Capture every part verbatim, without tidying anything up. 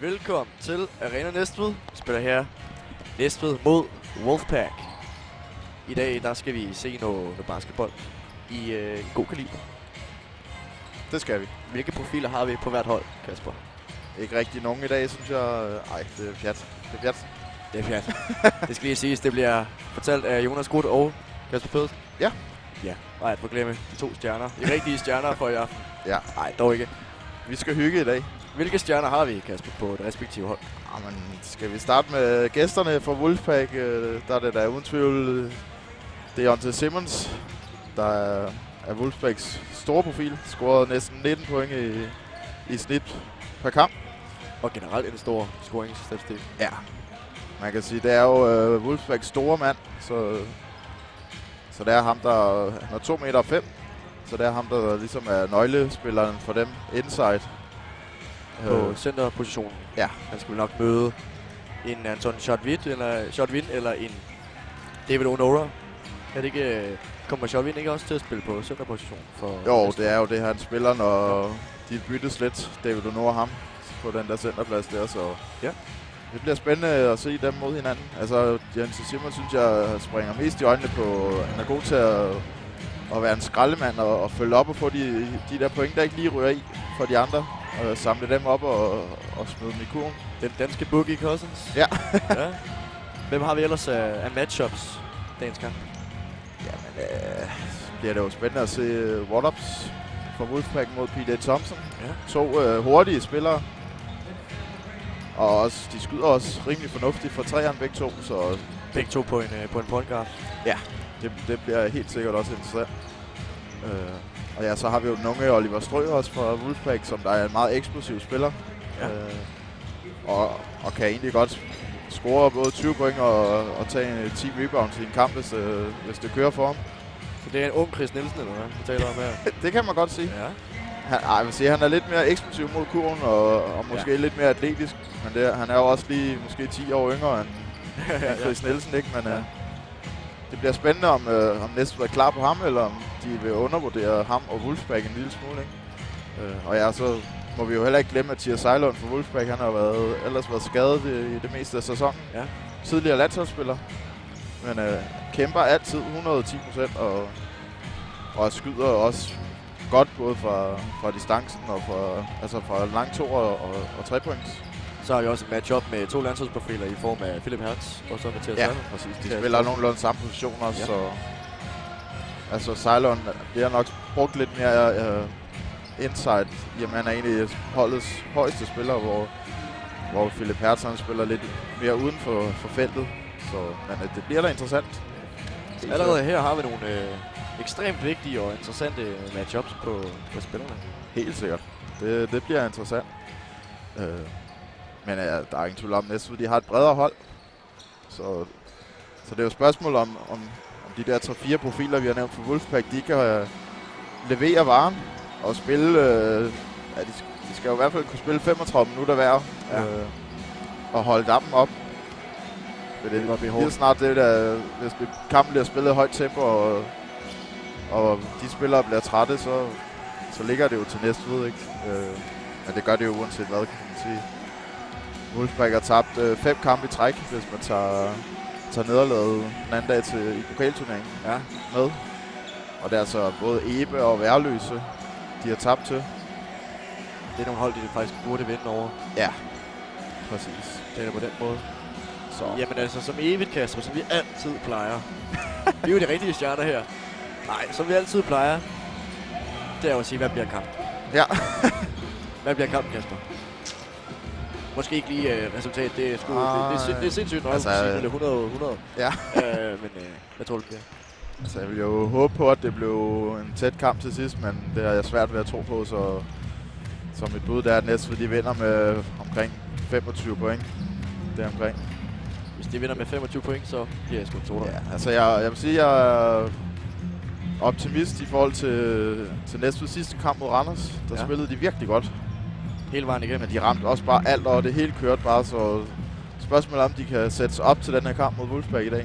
Velkommen til Arena Næstved. Vi spiller her Næstved mod Wolfpack. I dag der skal vi se noget, noget basketball i øh, en god kaliber. Det skal vi. Hvilke profiler har vi på hvert hold, Kasper? Ikke rigtig nogen i dag, synes jeg. Ej, det er pjat. Det er pjat. Det er pjat. Det skal lige siges, det bliver fortalt af Jonas Grudt og Kasper Pedersen. Ja. Ja, og at forglemme de to stjerner. De rigtige stjerner for i aften. Ja. Nej, dog ikke. Vi skal hygge i dag. Hvilke stjerner har vi, Kasper, på det respektive hold? Jamen, skal vi starte med gæsterne fra Wolfpack? Der er det der uden tvivl Deontay Simmons, der er, er Wolfpacks store profil. Scorede næsten nitten point i, i snit per kamp. Og generelt en stor scoringsstatistik. Ja. Man kan sige, det er jo uh, Wolfpacks store mand, så, så det er ham, der er to meter fem. Så det er ham, der ligesom er nøglespilleren for dem inside. På øh. centerpositionen. Ja. Han skal vel nok møde en Anton Shotwind eller Shotwind eller en David Onora. Er det ikke, kommer Shotwind ikke også til at spille på centerpositionen? For jo, det er jo det, han spiller, når ja. de byttes lidt. David Onora ham på den der centerplads der, så ja. Det bliver spændende at se dem mod hinanden. Altså, Deontay Simmons synes jeg springer mest i øjnene på, han er god til at, at være en skraldemand og, og følge op og få de, de der point, der ikke lige ryger i for de andre. Og samle dem op og, og smide dem i kurven. Den danske Boogie Cousins. Ja. Ja. Hvem har vi ellers af, af matchups dagens kamp? Jamen, øh, bliver det jo spændende at se uh, what-ups fra Wolfpack mod P J Thompson. Ja. To øh, hurtige spillere. Og også, de skyder også rimelig fornuftigt for træerne begge to. Så begge to på en, øh, på en point guard. Ja, det, det bliver helt sikkert også interessant. Øh. Og ja, så har vi jo den unge Oliver Strø også fra Wolfpack, som der er en meget eksplosiv spiller. Ja. Øh, og, og kan egentlig godt score både tyve point og, og tage ti rebounds i en kamp, hvis, øh, hvis det kører for ham. Så det er en ung Chris Nielsen, eller hvad vi taler om her? Det kan man godt sige. Ja. Han, ej, jeg vil sige, han er lidt mere eksplosiv mod kurven, og, og måske ja. lidt mere atletisk. Men det, han er jo også lige måske ti år yngre end, end Chris ja. Nielsen, ikke? Men, ja. øh, det bliver spændende, om, øh, om Næstved er klar på ham, eller om de vil undervurdere ham og Wolfpack en lille smule. Ikke? Øh, og ja, så må vi jo heller ikke glemme, at Mathias Sejlund fra Wolfpack, han har været, ellers været skadet i, i det meste af sæsonen. Ja. Tidligere landsholdsspiller, men øh, kæmper altid hundrede og ti procent og, og skyder også godt både fra, fra distancen og fra, altså fra lang to og, og, og tre points. Så har vi også et match-up med to landsholdsprofiler i form af Philip Hertz og så Mathias ja, Sejlund. Præcis. De spiller nogenlunde samme position også, ja. så altså Sejlund bliver nok brugt lidt mere uh, inside, jamen han er egentlig holdets højeste spiller, hvor, hvor Philip Hertz han spiller lidt mere uden for, for feltet. Så men, uh, det bliver da interessant. Allerede her har vi nogle øh, ekstremt vigtige og interessante matchups på, på spillerne. Helt sikkert. Det, det bliver interessant. Uh, Men ja, der er ingen tvivl om, Næstved de har et bredere hold. Så, så det er jo et spørgsmål om, om, om de der tre fire profiler, vi har nævnt for Wolfpack, de kan uh, levere varen og spille. Uh, ja, de, de skal jo i hvert fald kunne spille femogtredive minutter hver ja. uh, og holde dampen op. Det, det bliver snart det, der, hvis det, kampen bliver spillet i højt tempo, og, og de spillere bliver trætte, så, så ligger det jo til Næstved, ikke? Uh, men det gør det jo uanset hvad, kan man sige. Wolfpack har tabt øh, fem kampe i træk, hvis man tager, tager nederlaget den anden dag til, i pokalturneringen ja. med. Og det er altså både Ebe og Værløse, de har tabt til. Det er nogle hold, de faktisk burde vinde over. Ja, præcis. Det er på den måde. Så. Jamen altså, som evigt, Kasper, som vi altid plejer. Vi er jo de rigtige stjerner her. Nej, som vi altid plejer, det er jo at sige, hvad bliver kamp? Ja. Hvad bliver kampen, Kasper? Måske ikke lige uh, resultat, det er, sgu, ah, det, det, det er sindssygt nok, altså, at sige hundrede hundrede. Ja. uh, men uh, hvad tror du, det bliver? Altså, jeg vil jo håbe på, at det blev en tæt kamp til sidst, men det er jeg svært ved at tro på, så som et bud der er Næstved, de vinder med omkring femogtyve point. Det er omkring. Hvis de vinder med femogtyve point, så bliver jeg sgu to. Ja, altså jeg, jeg vil sige, at jeg er optimist i forhold til, til Næstveds sidste kamp mod Randers. Der ja. spillede de virkelig godt. Hele vejen igennem. Men de ramte også bare alt, og det hele kørte bare, så spørgsmålet om de kan sætte sig op til den her kamp mod Wolfpack i dag.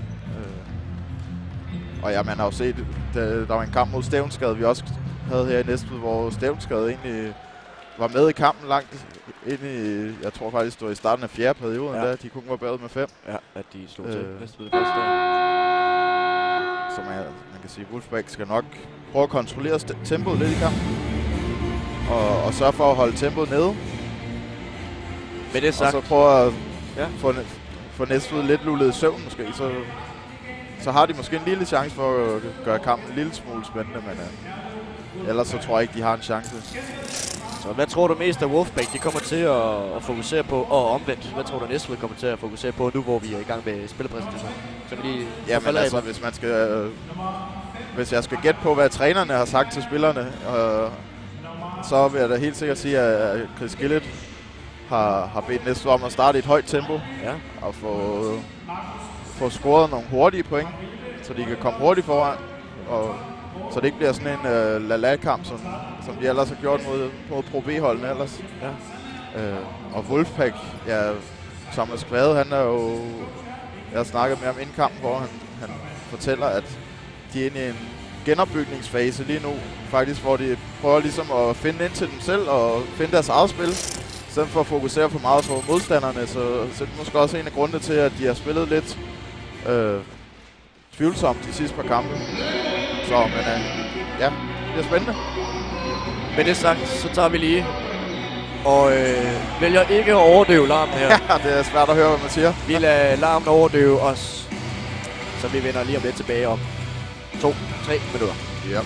Øh. Og ja, man har jo set, der, der var en kamp mod Stævnsgade, vi også havde her i Næstved, hvor Stævnsgade egentlig var med i kampen langt ind i, jeg tror faktisk, det var i starten af fjerde periode, ja. da de kun var bagud med fem. Ja, at de slog øh. til Næstved første dag. Så man, man kan sige, at Wolfpack skal nok prøve at kontrollere tempoet lidt i kampen. Og, og sørge for at holde tempoet nede. Med det sagt. Og så prøve at ja. få, få Næstved lidt lullet i søvn måske. Så, så har de måske en lille chance for at gøre kampen en lille smule spændende. Men uh, ellers så tror jeg ikke, de har en chance. Så hvad tror du mest, at Wolfpack de kommer til at, at fokusere på, og omvendt? Hvad tror du Næstved kommer til at fokusere på nu, hvor vi er i gang med spillepræsentation? Ja, men altså, hvis man skal... Øh, hvis jeg skal gætte på, hvad trænerne har sagt til spillerne, øh, så vil jeg da helt sikkert sige, at Chris Gillett har, har bedt Næstved om at starte i et højt tempo. Ja. Og få, få scoret nogle hurtige point, så de kan komme hurtigt foran. Og så det ikke bliver sådan en øh, la-la-kamp, som, som de ellers har gjort mod, mod Pro B-holdene ellers. Ja. Øh, og Wolfpack, ja, Thomas Kvade, han er jo... Jeg har snakket med ham inden kampen, hvor han, han fortæller, at de er inde i en genopbygningsfase lige nu. Faktisk, hvor de prøver ligesom at finde ind til dem selv og finde deres eget spil. I stedet for at fokusere for meget på modstanderne, så, så det er måske også en af grundene til, at de har spillet lidt øh, tvivlsomt de sidste par kampe. Så, men øh, ja, det er spændende. Med det sagt, så tager vi lige og øh, vælger ikke at overdøve larmen her. Ja, det er svært at høre, hvad man siger. Vi lader larmen overdøve os, så vi vender lige om lidt tilbage om to, tre minutter. Ja.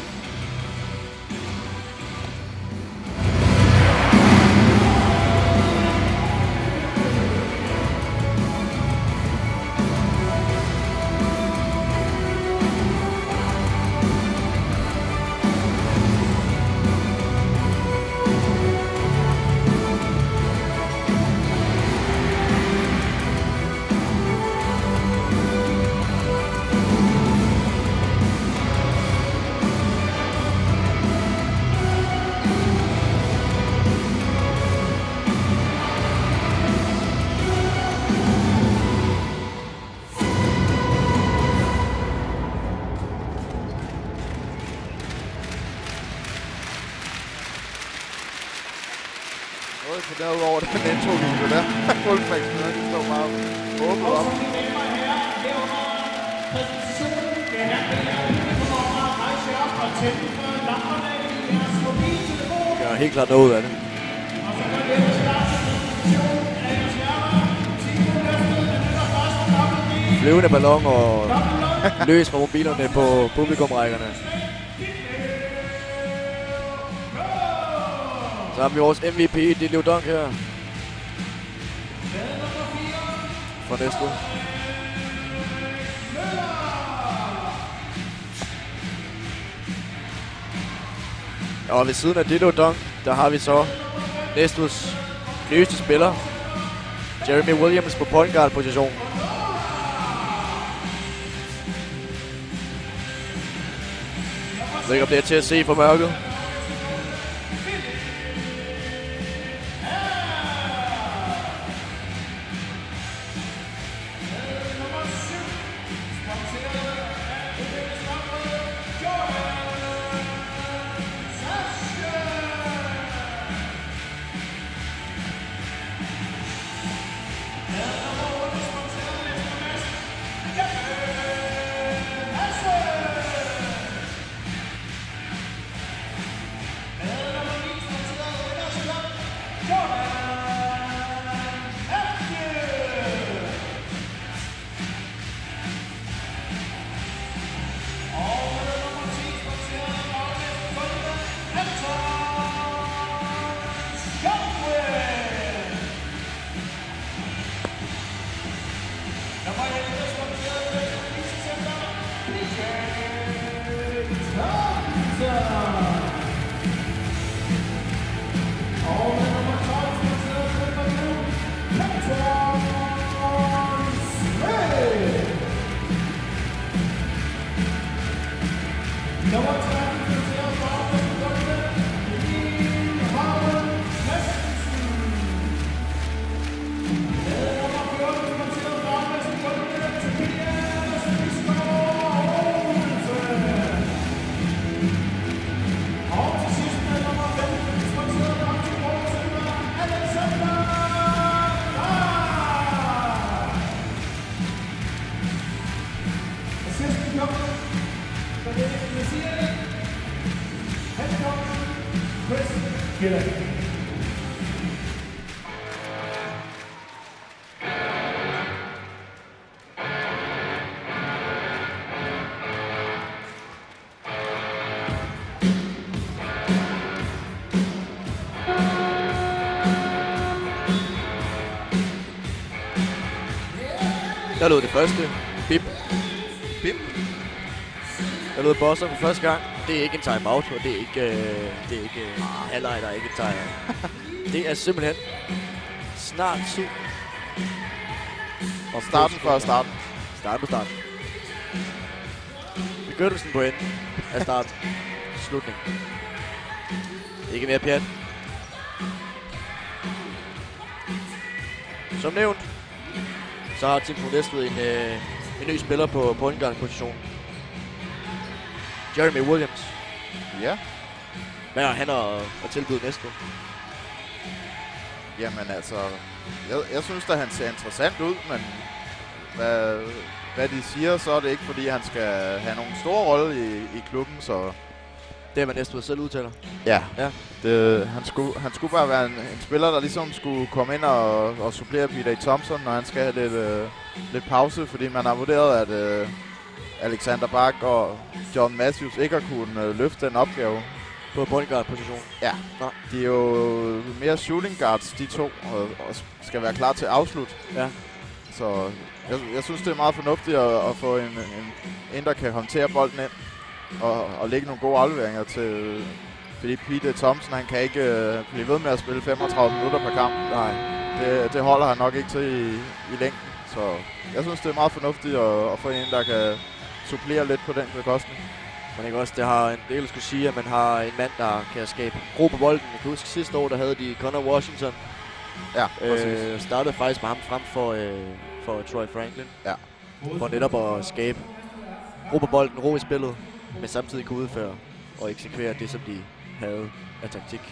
Derudover den intro-video der. Wolfpack spiller, de står meget åbent op. Jeg gør helt klart noget ud af det. Flyvende ballon og løs fra mobilerne på publikumrækkerne. Så har vi vores M V P, Dilio Dunk her. For Næstved. Og ved siden af Dilio Dunk, der har vi så Næstveds nyeste spiller, Jeremy Williams på point guard position. Jeg ved ikke, om det er til at se for mørket. Der lød det første. Bip. Bip. Der lød bosser for første gang. Det er ikke en timeout, og det er ikke, øh, det er ikke øh, halvleg, der er ikke en timeout. Det er simpelthen snart syv. Og starten før starten. Starten på starten. Begyndelsen på enden af start. Slutning. Ikke mere pjat. Som nævnt, så har Team Næstved en, øh, en ny spiller på point guard position. Jeremy Williams. Ja. Hvad har han at, at tilbyde Næstved? Jamen altså, jeg, jeg synes da, han ser interessant ud, men hvad, hvad de siger, så er det ikke, fordi han skal have nogen store rolle i, i klubben, så... Det er, hvad Næstved selv udtaler. Ja, ja. Det, han, skulle, han skulle bare være en, en spiller, der ligesom skulle komme ind og, og supplere P J Thompson, når han skal have lidt, øh, lidt pause, fordi man har vurderet, at øh, Alexander Bak og John Matthews ikke har kunnet øh, løfte den opgave. På point guard position. Ja, Nå. De er jo mere shooting guards, de to, og, og skal være klar til at afslutte. Ja. Så jeg, jeg synes, det er meget fornuftigt at, at få en, en, en, der kan håndtere bolden ind og, og lægge nogle gode afleveringer til... Fordi P J Thompson, han kan ikke øh, blive ved med at spille femogtredive minutter per kamp. Nej, det, det holder han nok ikke til i, i længden. Så jeg synes, det er meget fornuftigt at, at få en, der kan supplere lidt på den bekostning. Men ikke også, det har en del skulle sige, at man har en mand, der kan skabe ro på bolden. Jeg kan huske sidste år, der havde de Connor Washington. Ja, præcis. Øh, startede faktisk med ham frem for, øh, for Troy Franklin. Ja. For netop at skabe ro på bolden, ro i spillet, men samtidig kunne udføre og eksekvere det, som de havde af taktik.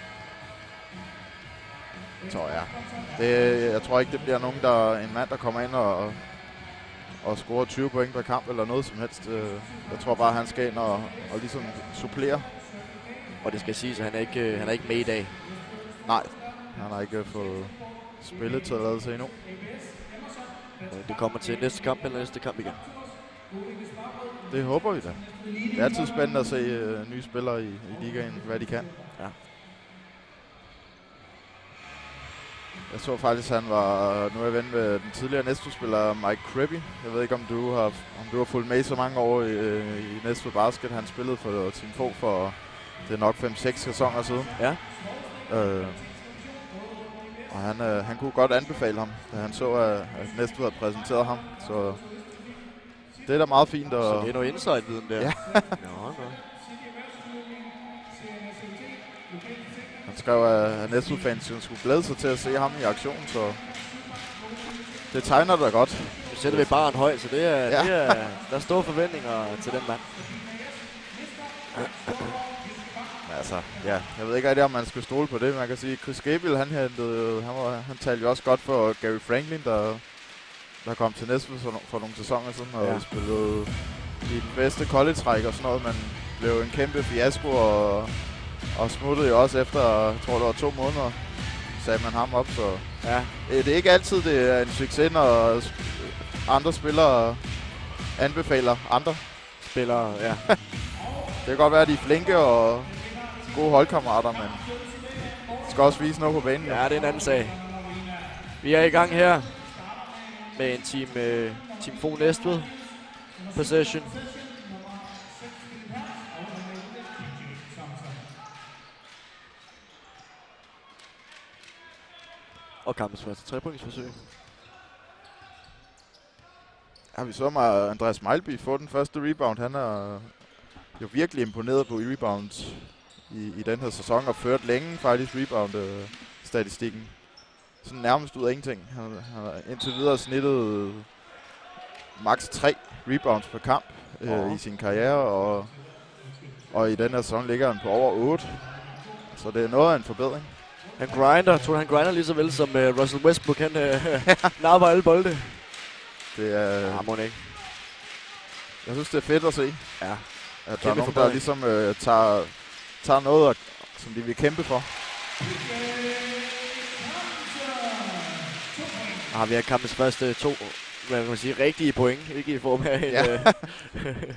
Så ja. Det, jeg tror ikke, det bliver nogen, der en mand, der kommer ind og, og scorer tyve point per kamp eller noget som helst. Jeg tror bare, han skal ind og, og ligesom supplere. Og det skal siges, at han er ikke, han er ikke med i dag. Nej, han har ikke fået spillet til at lade sig endnu. Det kommer til næste kamp eller næste kamp igen. Det håber vi da. Det er altid spændende at se uh, nye spillere i, i ligaen, hvad de kan. Ja. Jeg så faktisk, at han var, nu er jeg ven med den tidligere Næstved-spiller Mike Kribbe. Jeg ved ikke, om du har, om du har fulgt med så mange år i, i Næstved Basket. Han spillede for Team Fo for, det er nok fem seks sæsoner siden. Ja. Øh, og han, øh, han kunne godt anbefale ham, da han så, at, at Næstved havde præsenteret ham. Så det er da meget fint. Og så det er noget insight-viden der. Ja. Nå, nå. Han skrev, at Næstved-fansen skulle glæde sig til at se ham i aktion, så det tegner da godt. Nu sætter vi barren højt, så det er, ja. det er, der er store forventninger til den mand. Altså, ja, jeg ved ikke rigtig, om man skal stole på det. Man kan sige, Chris Gabriel, han, hentede, han, var, han talte jo også godt for Gary Franklin, der, der kom til Næstved for, for nogle sæsoner siden og ja. spillede i den bedste college-række og sådan noget, men blev en kæmpe fiasko og, og smuttede jo også efter, jeg tror det var to måneder, sagde man ham op. Så ja. Det er ikke altid, det er en succes, når andre spillere anbefaler andre spillere. Ja. Det kan godt være, at de er flinke og gode holdkammerater, men skal også vise noget på banen. Ja, det er en anden sag. Vi er i gang her med en team, uh, team Fo Næstved possession. Og kampens første trepointsforsøg. Ja, vi så mig Andreas Meilby få den første rebound. Han er jo virkelig imponeret på rebounds i, i den her sæson og ført længe faktisk rebound-statistikken. Sådan nærmest ud af ingenting. Han, han har indtil videre snittet maks tre rebounds per kamp øh, oh. i sin karriere, og, og i den her sæson ligger han på over otte. Så det er noget af en forbedring. Han grinder. Tror du, han grinder lige så vel som uh, Russell Westbrook? Han uh, napper alle bolde. Det er... Ja, må ikke. Jeg synes, det er fedt at se. Ja. At der er nogen, der ligesom øh, tager, tager noget og som de vil kæmpe for. Ah, vi har kampens første to, hvad kan man sige, rigtige point, ikke i form af en... Ja. Øh,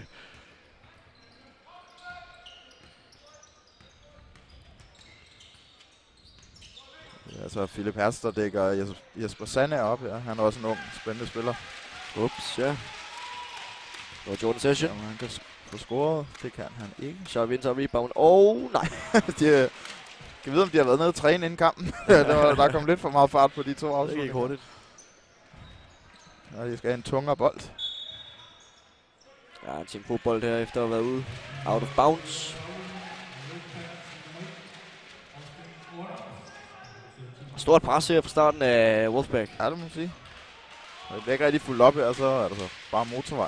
Altså, Philip Hertz, der dækker Jesper, Jesper Sande op her. Han er også en ung, spændende spiller. Ups, ja. Det var Jordan Session. Jamen, han kan få scoret. Det kan han ikke. Så vinder så rebound. Åh, oh, nej. de, kan vide, om de har været nede og træne inden kampen. der, var, der kom lidt for meget fart på de to afslutninger. Det gik hurtigt. Ja, de skal have en tungere bold. Ja, en tempobold her efter at have været ude. Out of bounds. Stort pres her fra starten af Wolfpack. Ja, det må man sige. Det bliver ikke rigtig fuldt op her, så er det så bare motorvej.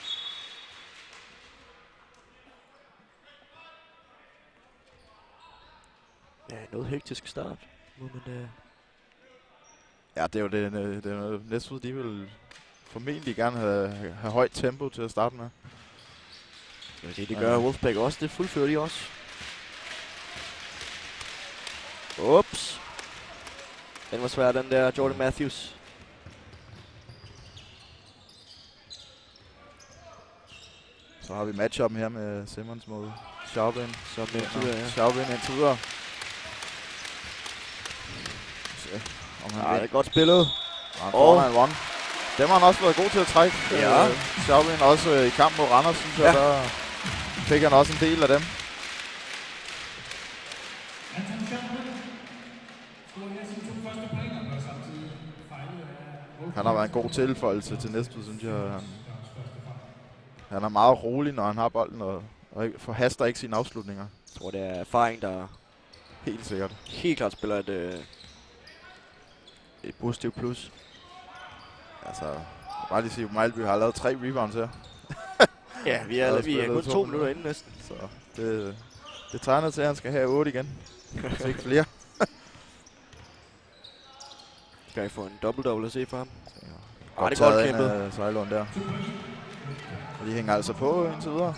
Ja, noget hektisk start. Må man, uh... Ja, det er jo det, det, det er noget, Næstved, de vil formentlig gerne have, have højt tempo til at starte med. Ja, det, det gør ja. Wolfpack også. Det fuldfører de også. Ups. Den var svær, den der Jordan Matthews. Så har vi matchup her med Simmons mod Schaubin. Som indtil videre, ja. Schaubin indtil videre. Om han ja, det er godt spillet. Han får en one. Dem har han også været god til at trække. Ja. Øh, Schaubin også øh, i kamp mod Randers, synes jeg, ja. Der fik han også en del af dem. Han har været en god tilføjelse til Næstved, synes jeg. Han, han er meget rolig, når han har bolden, og, og forhaster ikke sine afslutninger. Jeg tror, det er erfaring, der helt sikkert helt klart spiller et, øh, et positivt plus. Altså, jeg bare lige sige, at Mejlby har lavet tre rebounds her. Ja, vi er, vi er kun to, to minutter inde næsten. Så det, det tegner til, at han skal have otte igen. Så ikke flere. Skal jeg få en double-double at se for ham? Ja. Ah, det er godt kæmpet. Sejlund der. Og de hænger altså på indtil videre.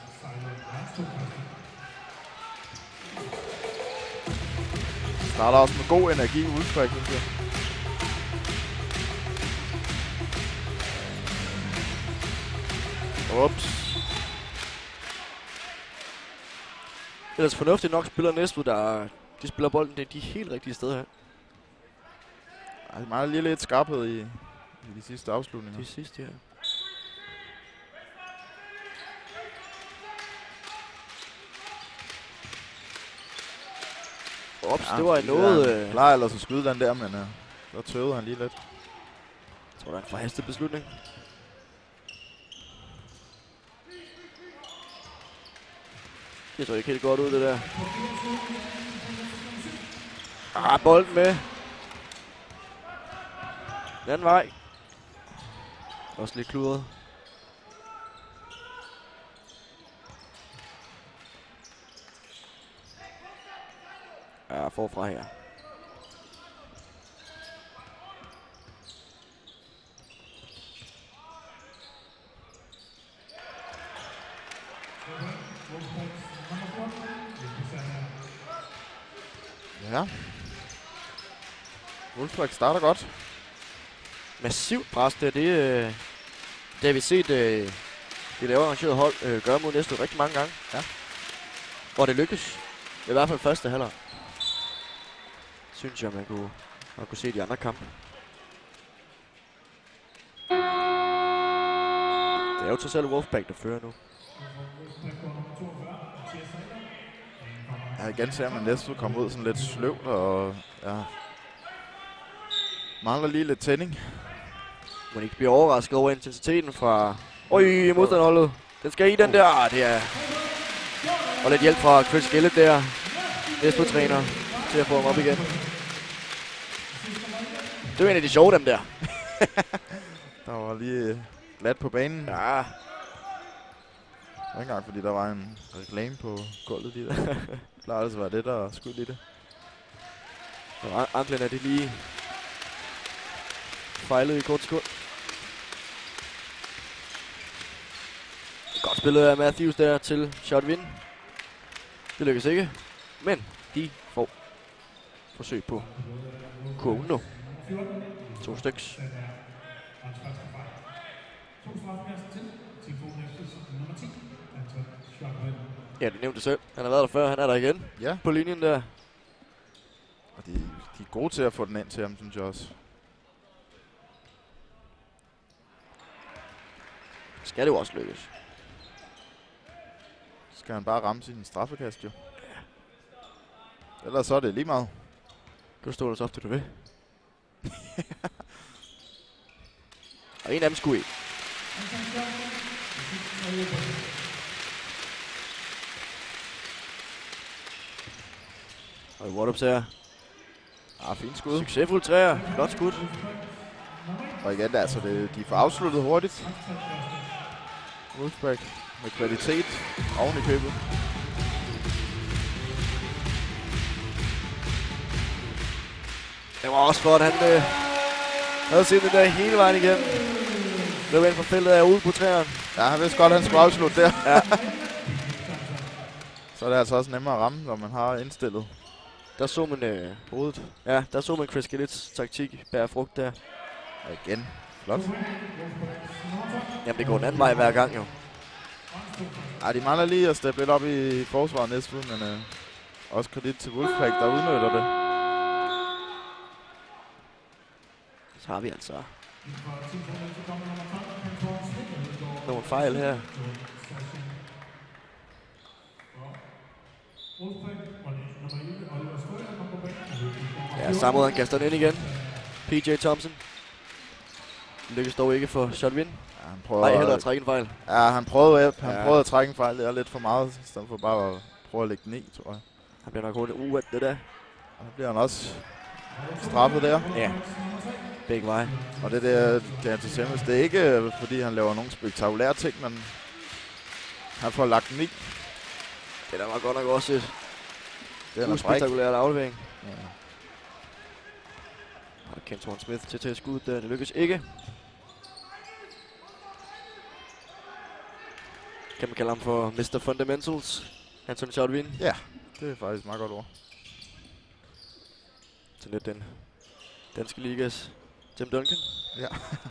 Starter også med god energi Wolfpack, synes jeg. Ups. Ellers fornuftigt nok spiller Næstved, der de spiller bolden det de helt rigtige steder her. Ej, det mangler lige lidt skarphed i, i de sidste afslutninger. De sidste, ja. Ups, ja, det var noget... Han plejer ellers at skyde den der, men uh, så tøvede han lige lidt. Jeg tror, det er en forhastet beslutning. Det så ikke helt godt ud, det der. Ah, bolden med. Den anden vej. Også lidt kludret. Ja, forfra her. Ja. Wolfpack starter godt. Massivt pres, det er det, øh, det har vi set øh, det lavere arrangerede hold øh, gøre mod Næstved rigtig mange gange. Ja. Hvor det lykkes. I hvert fald første halvleg. Synes jeg, man kunne, man kunne se de andre kampe. Det er jo til selv Wolfpack, der fører nu. Ja, igen ser man Næstved komme ud sådan lidt sløvt, og ja, mangler lige lidt tænding. Man ikke bliver overrasket over intensiteten fra Øj, modstanderholdet. Den skal i den der. Ah, det er... Og lidt hjælp fra Chris Gillett der. Næstved-træner til at få ham op igen. Det var en af de sjove dem der. Der var lige glat på banen. Ja. Ikke engang fordi der var en reklame på gulvet lige der. Det plejer altså at være det, der er skyld i det. Og anklen er det lige fejlet i kort sekund. Godt spillet af Matthews der til shot win. Det lykkes ikke. Men de får forsøg på kurven nu. To styks. Ja, du nævnte det selv. Han har været der før, han er der igen. Ja. På linjen der. Og de, de er gode til at få den ind til ham, synes jeg også. Skal det jo også lykkes. Skal han bare ramme sin straffekast, jo. Ellers så er det lige meget. Du står der så ofte, du vil. Og en af dem skulle i. Og what-ups her. Ah, fint skud. Succesfuld træer. Flot skud. Og igen, altså, det, de får afsluttet hurtigt. Wolfpack med kvalitet oven i købet. Det var også flot, han øh, havde set det der hele vejen igennem. Løb ind fra feltet af ude på træerne. Ja, han vidste godt, at han skulle afslutte der. Ja. Så er det altså også nemmere at ramme, når man har indstillet Der så man øh, hovedet. ja, der så man Chris Gillets taktik bære frugt der. Og igen, flot. Jamen det går den anden vej hver gang jo. Ej, de mangler lige at steppe lidt op i forsvaret Næstved, men øh, også kredit til Wolfpack, der udnytter det. Så har vi altså nogle fejl her. Ja, samme måde han kaster den ind igen. P J Thompson. Lykkes dog ikke for shot win. Ja, han prøver Nej, heller at trække en fejl. Ja, han prøvede, han ja. prøvede at trække en fejl. Det er lidt for meget, i stedet for bare at prøve at lægge den i, tror jeg. Han bliver nok hurtigt uat det der. Og så bliver han også straffet der. Ja, begge veje. Og det der, det er til Semmels. Det er ikke, fordi han laver nogle spektakulære ting, men han får lagt den i. Det der var godt nok også et Det er uspektakulært aflevering. Ja. Og Kenton Smith til til skud der. Det lykkes ikke. Kan man kalde ham for mister Fundamentals. Anthony Shotwin. Ja, det er faktisk meget godt ord. Til lidt den danske ligas Tim Duncan. Ja.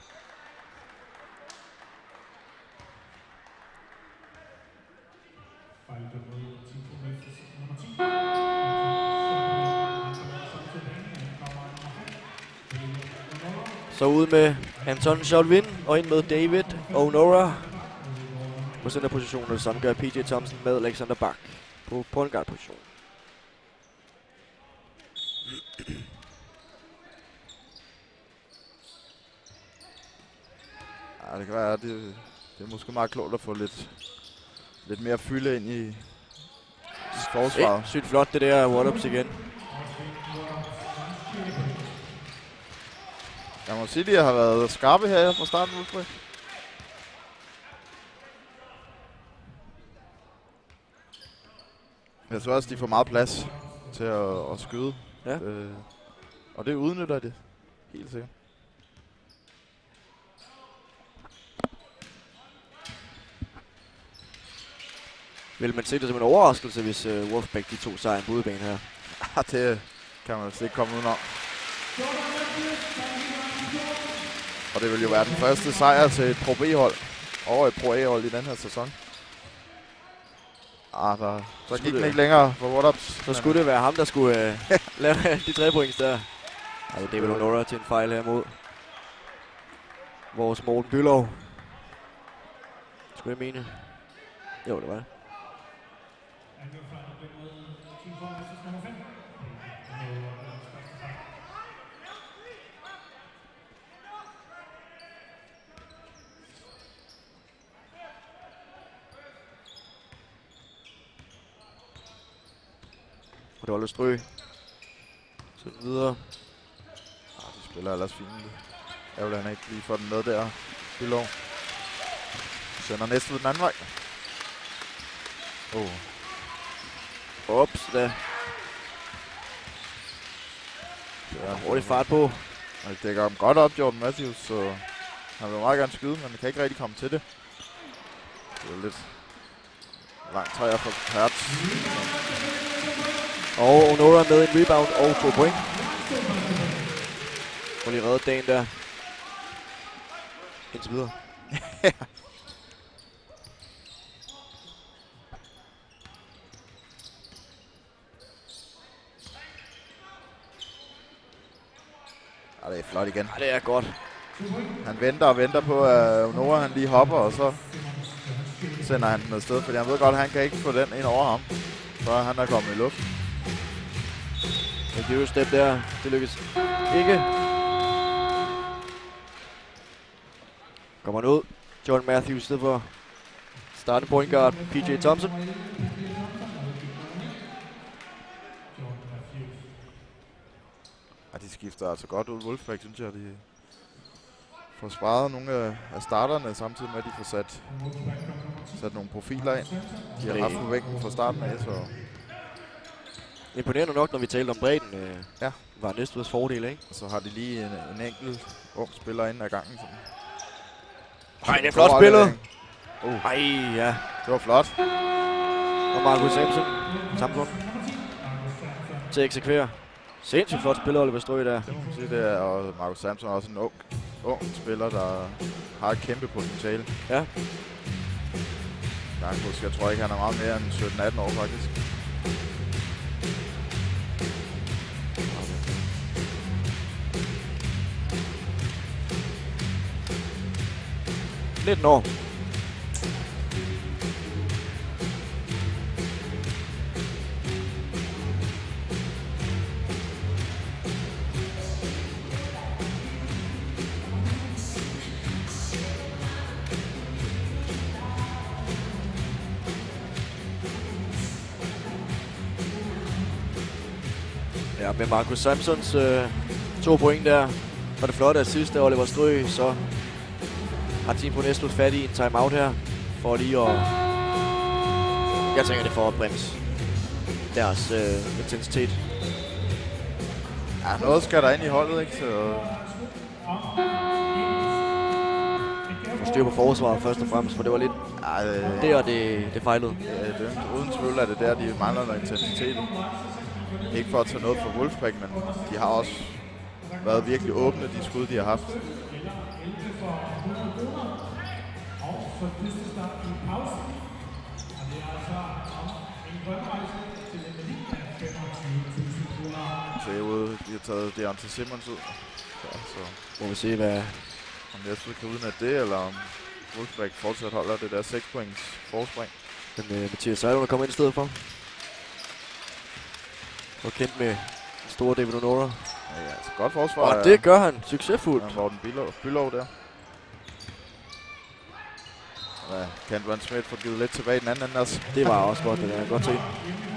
Så ud med Anton Shotwin og ind med David Onora på centerpositionen. Det samme gør P J Thompson med Alexander Bak på point guard position. Ja, det kan være, det, det er måske meget klogt at få lidt, lidt mere fylde ind i, i forsvaret. Hey, sygt flot det der what-ups igen. Jeg må sige, at de har været skarpe her fra starten, Wolfpack. Jeg tror også, de får meget plads til at, at skyde. Ja. Øh, og det udnytter de helt sikkert. Vil man se det som en overraskelse, hvis uh, Wolfpack de to sejren på udebane her? Det kan man vist ikke komme udenom. Og det vil jo være den første sejr til et Pro B-hold over et Pro A-hold i den her sæson. Ah, der, der gik den ikke længere for what-ups. Så skulle det være ham, der skulle uh, lave de tre points der. Altså David Onora til en fejl her mod vores Morten Bylov. Skulle jeg mene? Jo, det var det. Og det var Løstrø. Så videre. Ah, de spiller ellers fint. Jeg vil han ikke lige få den med der. Bylov. Sender Næstved den anden vej. Oh. Ups, der. Det er hurtig fart på. Og det dækker ham godt op, Jordan Matthews, så han vil meget gerne skyde, men han kan ikke rigtig komme til det. Det er lidt langt træer for Hertz. Og Onora med en rebound og to point. Får lige reddet dagen der. Indtil videre. Ja, det er flot igen. Ja, det er godt. Han venter og venter på, at Onora han lige hopper, og så sender han den afsted, fordi han ved godt, at han kan ikke få den ind over ham, før han er kommet i luft. Det er step der. Det lykkes ikke. Kommer han ud. Jordan Matthews i stedet for starting point guard P J Thompson. Ja, de skifter altså godt ud. Wolfpack, synes jeg, de får sparet nogle af starterne, samtidig med, at de får sat, sat nogle profiler ind. De har haft på vægten fra starten af, så... Imponerende nok, når vi talte om bredden, øh, ja. Var Næstveds fordel, ikke? Og så har de lige en, en enkelt ung spiller inde ad gangen. Ej, det er flot spillet. Uh. Ej, ja. Det var flot. Og Marcus Samson. Samson. Til at eksekvere. Sindssygt flot spiller, Oliver Strøg der. Det må man sige, det er, og Marcus Samson er også en ung, ung spiller, der har et kæmpe potentiale. Ja. Marcus, jeg tror ikke, han er meget mere end sytten atten år, faktisk. nitten år. Ja, med Marcus Samsons øh, to point der. Og det flotte assist af Oliver Strøg, så har team på Næstved fat i en timeout her, for lige at... Jeg tænker, det får at bremse deres øh, intensitet. Ja, noget skal der ind i holdet, ikke? Så... Få styr på forsvaret først og fremmest, for det var lidt ja, øh... der, det, det fejlede. Ja, det er uden tvivl, at det der, de mangler noget intensitet. Ikke for at tage noget fra Wolfpack, men de har også været virkelig åbne, de skud, de har haft. Se ud, de har taget Deontay Simmons ud. Så, så må vi se, hvad... om Næstved kan udnytte det, eller om Wolfpack fortsat holder det der seks points forspring. Men uh, Mathias Sejlund er kommet ind i stedet for. Og kendt med store David Onora. Ja, altså godt forsvar. Og det gør han succesfuldt. Ja, Morten Bylov, Bylov der. Ja, Kent Smith får givet lidt tilbage i den anden ende også. Det var også godt, det der. Godt set.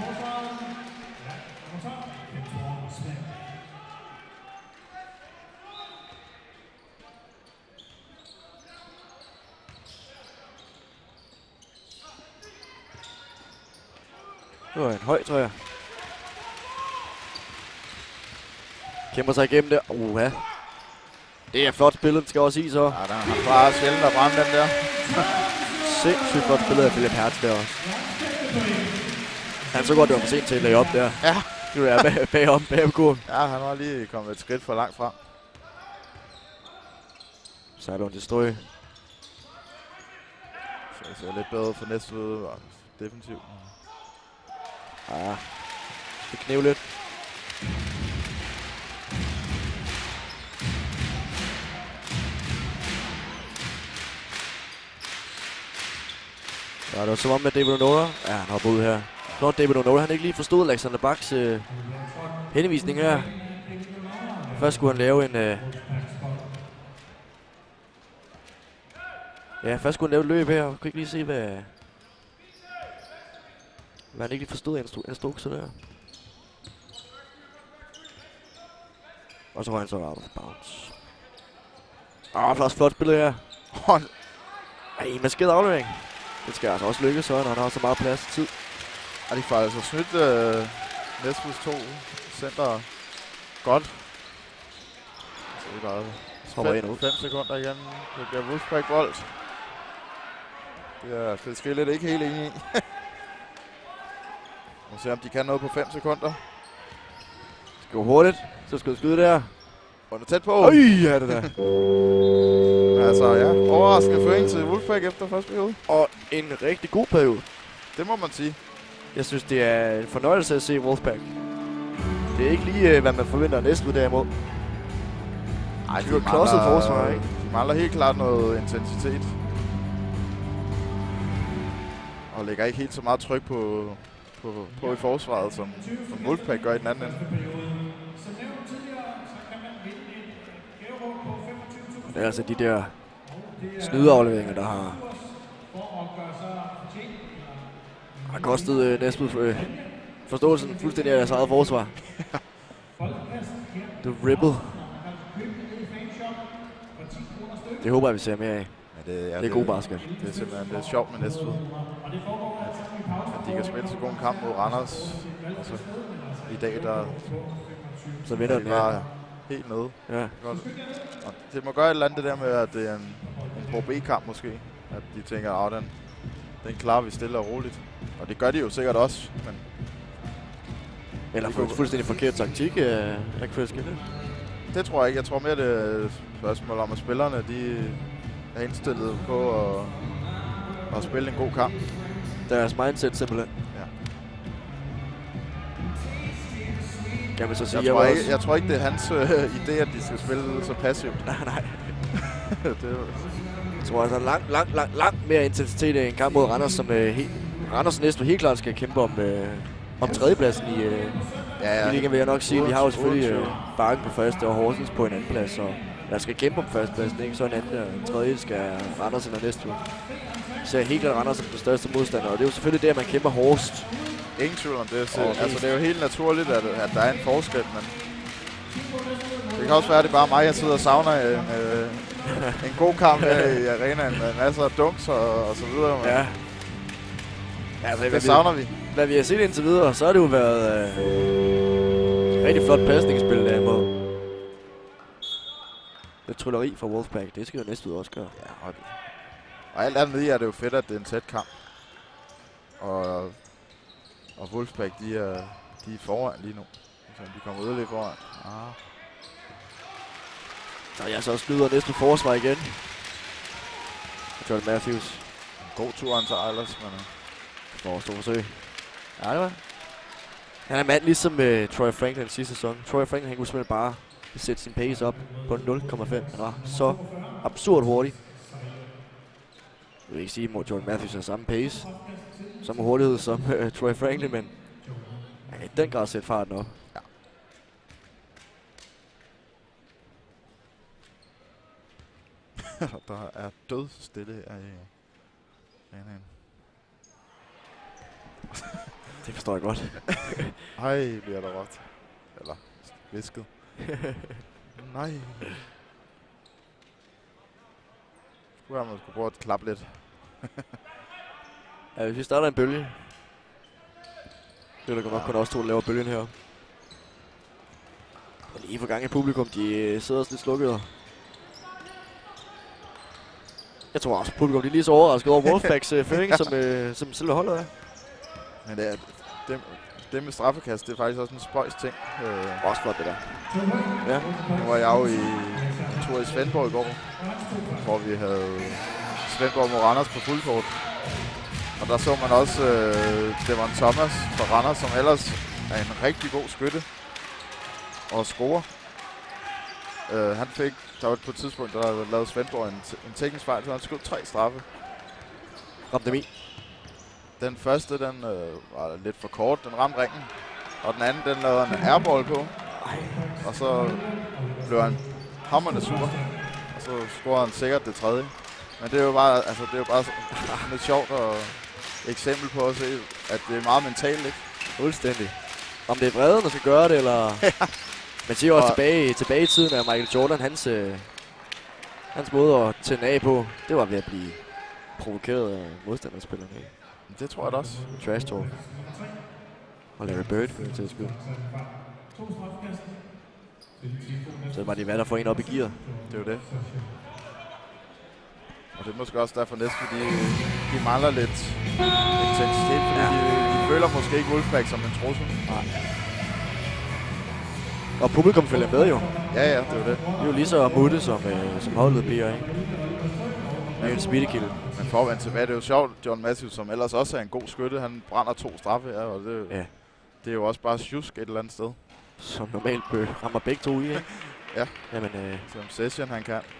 Det var en høj, tror jeg. Kæmper sig igennem der. Uha. Det er flot spillet, det skal også i så. Ja, der har bare sjældent at brænde den der. Sindssygt flot spillet af Philip Hertz der også. Han så godt, det var for sent til at lage op der. Ja. Det var bag, bagom, bagom kurven. Ja, han var lige kommet et skridt for langt fra. Så er det til Strøg. Så det ser lidt bedre for Næstved defensivt. Ja, det knæver lidt. Ja, det var som om med David Onora. Ja, han hopper ud her. Når David Onora, han ikke lige forstod Alexander Baks øh, henvisning her. Først skulle han lave en... Øh, ja, først skulle han lave et løb her. Jeg kunne ikke lige se, hvad... Hvad han ikke lige forstod af instru instrukser der. Og så var han så out of bounds. Åh, flot, flot spillet her. Ej, man skede aflevering. Det skal altså også lykkes, så når han har så meget plads og tid. Ja, de får altså snydt øh, Næstveds to center godt. Så er der fem, fem sekunder igen. Det bliver Wolfpack bold. Det er Fiskelle ikke helt enig i. Vi må se, om de kan noget på fem sekunder. Gå hurtigt. Så skal du skyde der. Og tæt på. Øj, ja det der. Altså, ja. Overraskende føring til Wolfpack efter første periode. Og en rigtig god periode. Det må man sige. Jeg synes, det er en fornøjelse at se Wolfpack. Det er ikke lige, hvad man forventer af Næstved derimod. Ej, de har klodset forsvar, ikke? De mangler helt klart noget intensitet. Og lægger ikke helt så meget tryk på, på, på i forsvaret, som, som Wolfpack gør i den anden ende. Det er altså de der snydeafleveringer, der har, har kostet øh, Næstved øh, forståelsen fuldstændig af deres eget forsvar. The Ripple. Det håber jeg, vi ser mere af. Ja, det, ja, det er god basket. Det er simpelthen det er sjovt med Næstved. At, at de kan spille så god en kamp mod Randers. Og så i dag, der så vinder den bare helt nede. Ja. Og det må gøre et eller andet det der med, at det er en, en Pro B-kamp måske. At de tænker, at den, den klarer vi stille og roligt. Og det gør de jo sikkert også. Men eller for fuldstændig forkert taktik af, af Chris Gillett. Det tror jeg ikke. Jeg tror mere, det er et spørgsmål om, at spillerne de er indstillet på at, at spille en god kamp. Deres mindset simpelthen. Ja. Kan man så sige, jeg, jeg, tror jeg, ikke, jeg tror ikke, det er hans øh, idé, at de skal spille så passivt. Nej, nej. det jeg tror altså langt, langt, langt, langt mere intensitet i en kamp mod Randers, som øh, he, Randers næste helt klart skal kæmpe om, øh, om tredjepladsen i, øh, ja, ja. i ligaen, vil jeg nok sige. De har jo selvfølgelig øh, Bakken på første og Horsens på en anden plads, og der skal kæmpe om førstepladsen, ikke? Så en anden og en tredje skal Randers eller Næstved. Så jeg helt klart Randers som den største modstander, og det er jo selvfølgelig der, man kæmper hårdest. Ingen tvivl om det. Så, altså, det er jo helt naturligt, at, at der er en forskel, men det kan også være, at det er bare mig, jeg sidder og savner en, øh, en god kamp her i arenaen med masser af dunks og, og så videre. Men ja. Altså, det hvad savner vi. vi. Hvad vi har set indtil videre, så har det jo været øh, rigtig flot pasningsspil derimod. Det trylleri fra Wolfpack, det skal jo Næstved også gøre. Ja, og, og alt andet lige er det jo fedt, at det er en tæt kamp. Og, og Wolfpack, de er, de er foran lige nu. Så de kommer yderligere foran. Ah. Så jeg så skyder næste forsvar igen. Jordan Matthews. En god tur, han tager ellers, men for stor forsøg. Ja, det var. Han er mand ligesom med uh, Troy Franklin sidste sæson. Troy Franklin, han kunne simpelthen bare sætte sin pace op på nul komma fem. Han var så absurd hurtig. Jeg vil ikke sige, at Jordan Matthews har samme pace, samme hurtighed som uh, Troy Franklin, men han kan i den grad sætte farten op. Ja. Der er død stille her i arenaen. Det forstår jeg godt. Ej, bliver der råt. Eller visket. Nej. Skulle jeg måske prøve at klappe lidt. Ja, hvis vi starter en bølge. Det er der nok kun også to, der laver bølgen her. Og lige for gang i publikum, de sidder også lidt slukket. Jeg tror også, publikum de er lige så overrasket over Wolfpacks uh, føring, som, uh, som selve holdet er. Men det, er, det, det med straffekast, det er faktisk også en spøjs ting. Øh. Også flot det der. Ja. Nu var jeg jo i en tur i Svendborg i går, hvor vi havde Svendborg mod Randers på fuldkort. Og der så man også, øh, det var en Thomas fra Randers, som ellers er en rigtig god skytte og scorer. Uh, han fik, der var på et tidspunkt, der lavede Svendborg en, en teknisk fejl, så han skød tre straffe. Ramte dem i. Den første, den øh, var lidt for kort, den ramte ringen. Og den anden, den lavede en airball på. Og så blev han hamrende sur. Og så scorede han sikkert det tredje. Men det er jo bare, altså, det er jo bare lidt sjovt og eksempel på at se, at det er meget mentalt, ikke? Fuldstændig. Om det er vreden, der skal gøre det, eller... Man siger også tilbage, tilbage i tiden, at Michael Jordan, hans, øh, hans måde at tænde af på, det var ved at blive provokeret af modstanderspillerne. Det tror jeg da også. Trash talk. Og Larry Bird til at skyde. Så var det hvad der får en op i gear. Det er jo det. Og det er måske også derfor næsten, fordi de mangler lidt intensitet, fordi ja. de, de føler måske ikke Wolfpack som en trussel. Nej. Og publikum følger med jo. Ja, ja, det er jo det. Det er jo lige så mutte, som, øh, som holdet bliver, ikke? Det er jo en speedekilde. Men for at vende tilbage, det er jo sjovt, John Matthews, som ellers også er en god skytte, han brænder to straffe her, og det, ja. det er jo også bare sjusk et eller andet sted. Som normalt bø rammer begge to i, ikke? Ja. Jamen, øh... som Session han kan.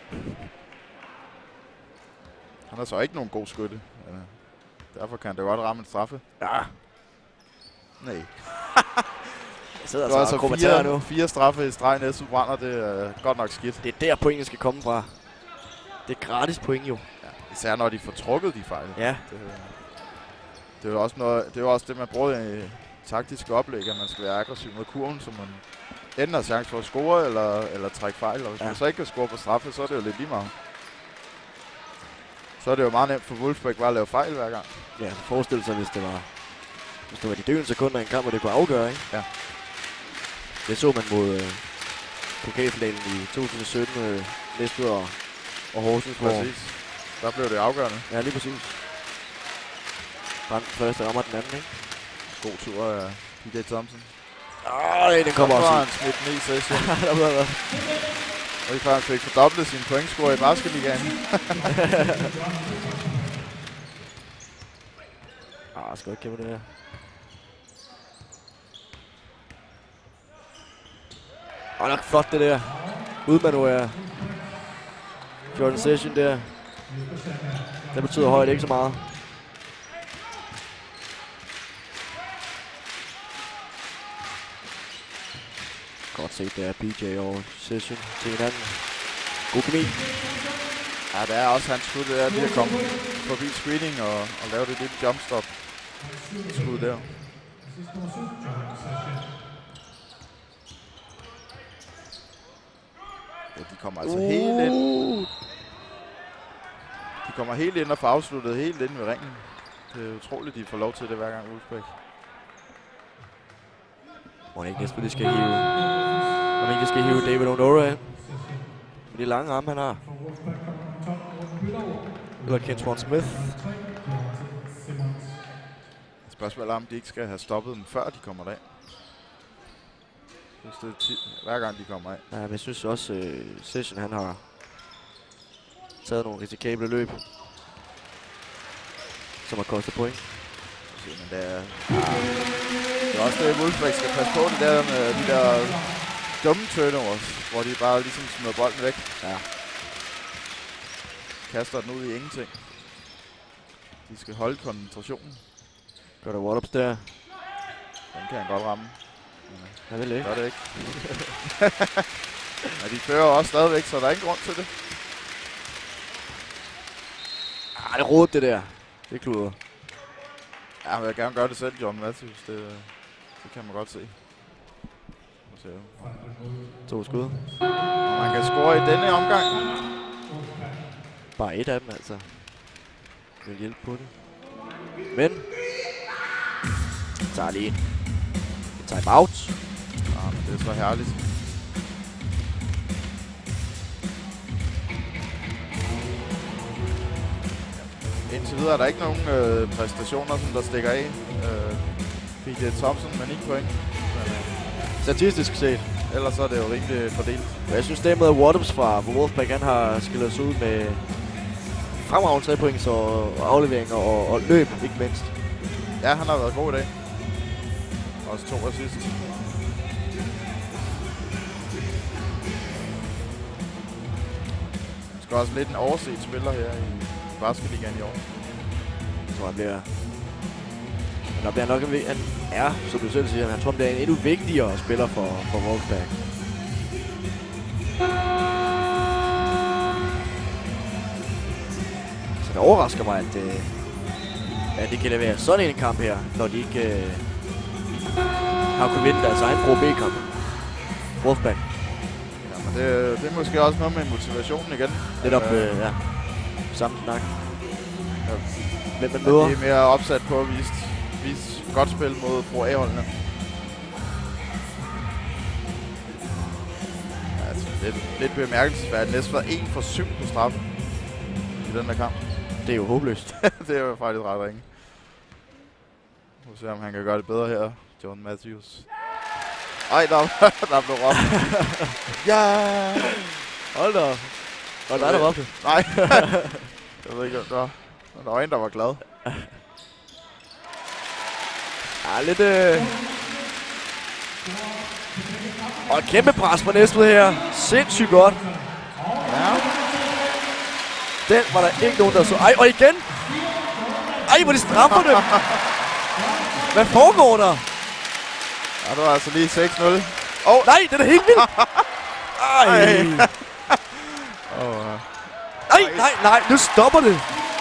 Han har så ikke nogen god skytte. Ja. Derfor kan det godt ramme en straffe. Ja. Nej. Jeg sidder altså altså og altså fire, nu. Fire straffe i streg, Næstved brænder, det er godt nok skidt. Det er der pointen skal komme fra. Det er gratis point jo. Ja. Især når de får trukket de fejl. Ja. Det, det er jo også noget, det er jo også det, man bruger i taktiske oplæg, at man skal være aggressiv mod kurven, så man enten har chance for at score eller, eller trække fejl. Og hvis ja. man så ikke kan score på straffe, så er det jo lidt lige meget. Så er det jo meget nemt for Wolfpack bare at lave fejl hver gang. Ja, forestil sig, hvis det var, hvis det var de døende sekunder i en kamp, hvor det kunne afgøre, ikke? Ja. Det så man mod øh, pokalfinalen i to tusind sytten, øh, Næstved og, og Horsens. Præcis. Der blev det afgørende. Ja, lige præcis. Brand den første, rammer den anden, ikke? God tur af P J Thompson. Ej, den kommer også. Der var han smidt den i session. Der var der. Og lige før han fik fordoblet sin pointscore i Basketligaen. Ah, jeg skal ikke kæmpe det her. Åh, nok flot det der. Udmanøvrerer. Jordan Session der. Det betyder højde ikke så meget. Godt set, det er P J og Session til hinanden. God kemi. Ja, det er også hans skud, det er lige at komme forbi screening og, og lave det lille jumpstop skud der. Ja, de kommer altså uh. helt ind. De kommer helt ind og får afsluttet helt ind ved ringen. Det er utroligt, de får lov til det hver gang Wolfpack. Må ikke næsten skal hive. Om ikke skal hive David Onora ind. Med de lange arme, han har. Eller Kenton Smith. Spørgsmålet er, om de ikke skal have stoppet dem, før de kommer derind. Det er tit, hver gang de kommer af. Ja, men jeg synes også, uh, Session han har taget nogle risikable løb, som har kostet point. Men det er, det er også det, Wolfpack skal passe på, det der med de der dumme turnovers, hvor de bare ligesom smider bolden væk. Ja. Kaster den ud i ingenting. De skal holde koncentrationen. Gør der what-ups der. Den kan han godt ramme. Jeg vil ikke. Gør det ikke. Men de fører også stadigvæk, så der er ingen grund til det. Ah, det er rodet det der. Det er kludet. Ja, men jeg vil gerne gøre det selv, John Matthews. Det, det kan man godt se. To skud. Og man kan score i denne omgang. Bare et af dem, altså. Vil hjælpe på det. Men tager lige en time-out. Ja, men det er så herligt. Indtil videre er der ikke nogen øh, præstationer, som der stikker af. Øh, P J Thompson, men ikke point. Men, øh, statistisk set. Ellers så er det jo rimelig fordelt. Jeg synes det med what-ups fra Wolfpack, han har skillet sig ud med fremragende tre points og afleveringer og, og løb, ikke mindst. Ja, han har været god i dag. Også to assist. Han skal også lidt en overset spiller her i Basketligaen i år. Jeg tror, han bliver... Men der bliver nok en... Han er, som du selv siger, jeg tror, han bliver en endnu vigtigere spiller for, for Wolfpack. Så det overrasker mig, at, øh, at de kan levere sådan en kamp her, når de ikke øh, har kunnet vinde deres egen Pro B-kamp. Wolfpack. Ja, men det, det er måske også noget med motivationen igen. Netop, øh, ja. Samme snak. Ja. Hvem man møder. De er mere opsat på at vise, vise godt spil mod Pro A-holdene. Ja, altså, lidt, lidt bemærkelsesværdigt. Næsten var en for syv på straffe i den her kamp. Det er jo håbløst. Det er jo faktisk ret ringe. Vi må se, om han kan gøre det bedre her. John Matthews. Ej, der, der blev råbt. Ja! Hold da op. Var det dig, der råbte? Nej. Jeg ved ikke, der var, der var en, der var glad. Ja, lidt... Øh... Og et kæmpe pres på Næstved her. Sindssygt godt. Ja. Den var der ikke nogen, der så. Ej, og igen! Ej, hvor de straffer dem! Hvad foregår der? Ja, det var altså lige seks nul. Åh, oh, nej, den er helt vild! Ej! oh, uh. Ej, nej, nej, nu stopper det!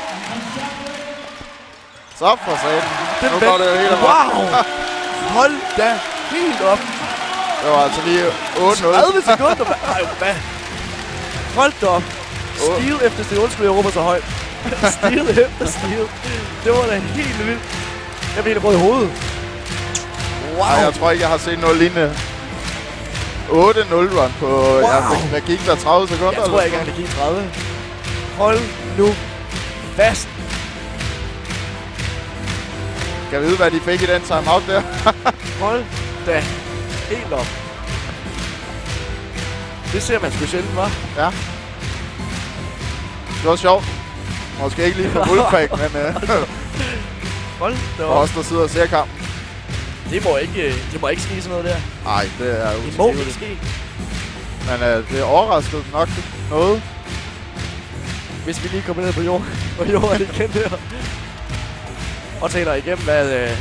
Så for satan. Den nu går det jo helt op. Wow! Hold da helt op! Det var altså lige otte nul. tredive sekunder! Ej, hvad? Hold da op! Stil efter stil. Undskyld, jeg råber så højt. Stil efter stil. Det var da helt vildt. Jeg blev helt rød i hovedet. Wow. Ej, jeg tror ikke, jeg har set noget lignende. otte nul run på... Wow. Ja, hvad gik der? tredive sekunder? Jeg tror ikke engang, det gik tredive. Hold nu fast. Kan vi vide, hvad de fik i den timeout der? Hold da helt op. Det ser man specielt, hva'? Ja. Det var sjovt. Måske ikke lige for Wolfpack, men uh, hold da for os, der sidder og ser kampen. Det må ikke, det må ikke ske sådan noget der. Nej, det er utilgiveligt. Det må ikke ske. Men uh, det er overrasket nok noget. Hvis vi lige kommer ned på jorden, på jorden igen der. Og taler igennem, hvad... Øh,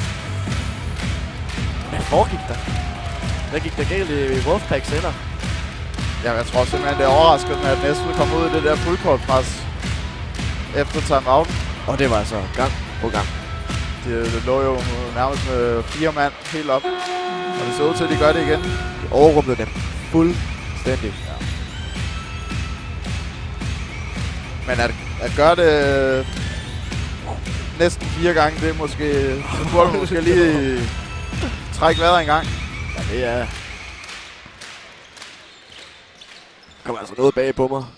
hvad foregik der? Hvad gik der galt i Wolfpack sender? Ja, jeg tror simpelthen, det er overraskende, at Næstved kom ud i det der fuldkortpres efter timeout. Og det var altså gang på gang. Det, det lå jo nærmest med fire mand helt op. Og det så ud til, at de gør det igen. Det overrumlede dem fuldstændig. Ja. Men at, at gøre det næsten fire gange, det er måske... Så burde man måske lige trække vejret en gang. Ja, det er... Kommer altså noget bag på mig.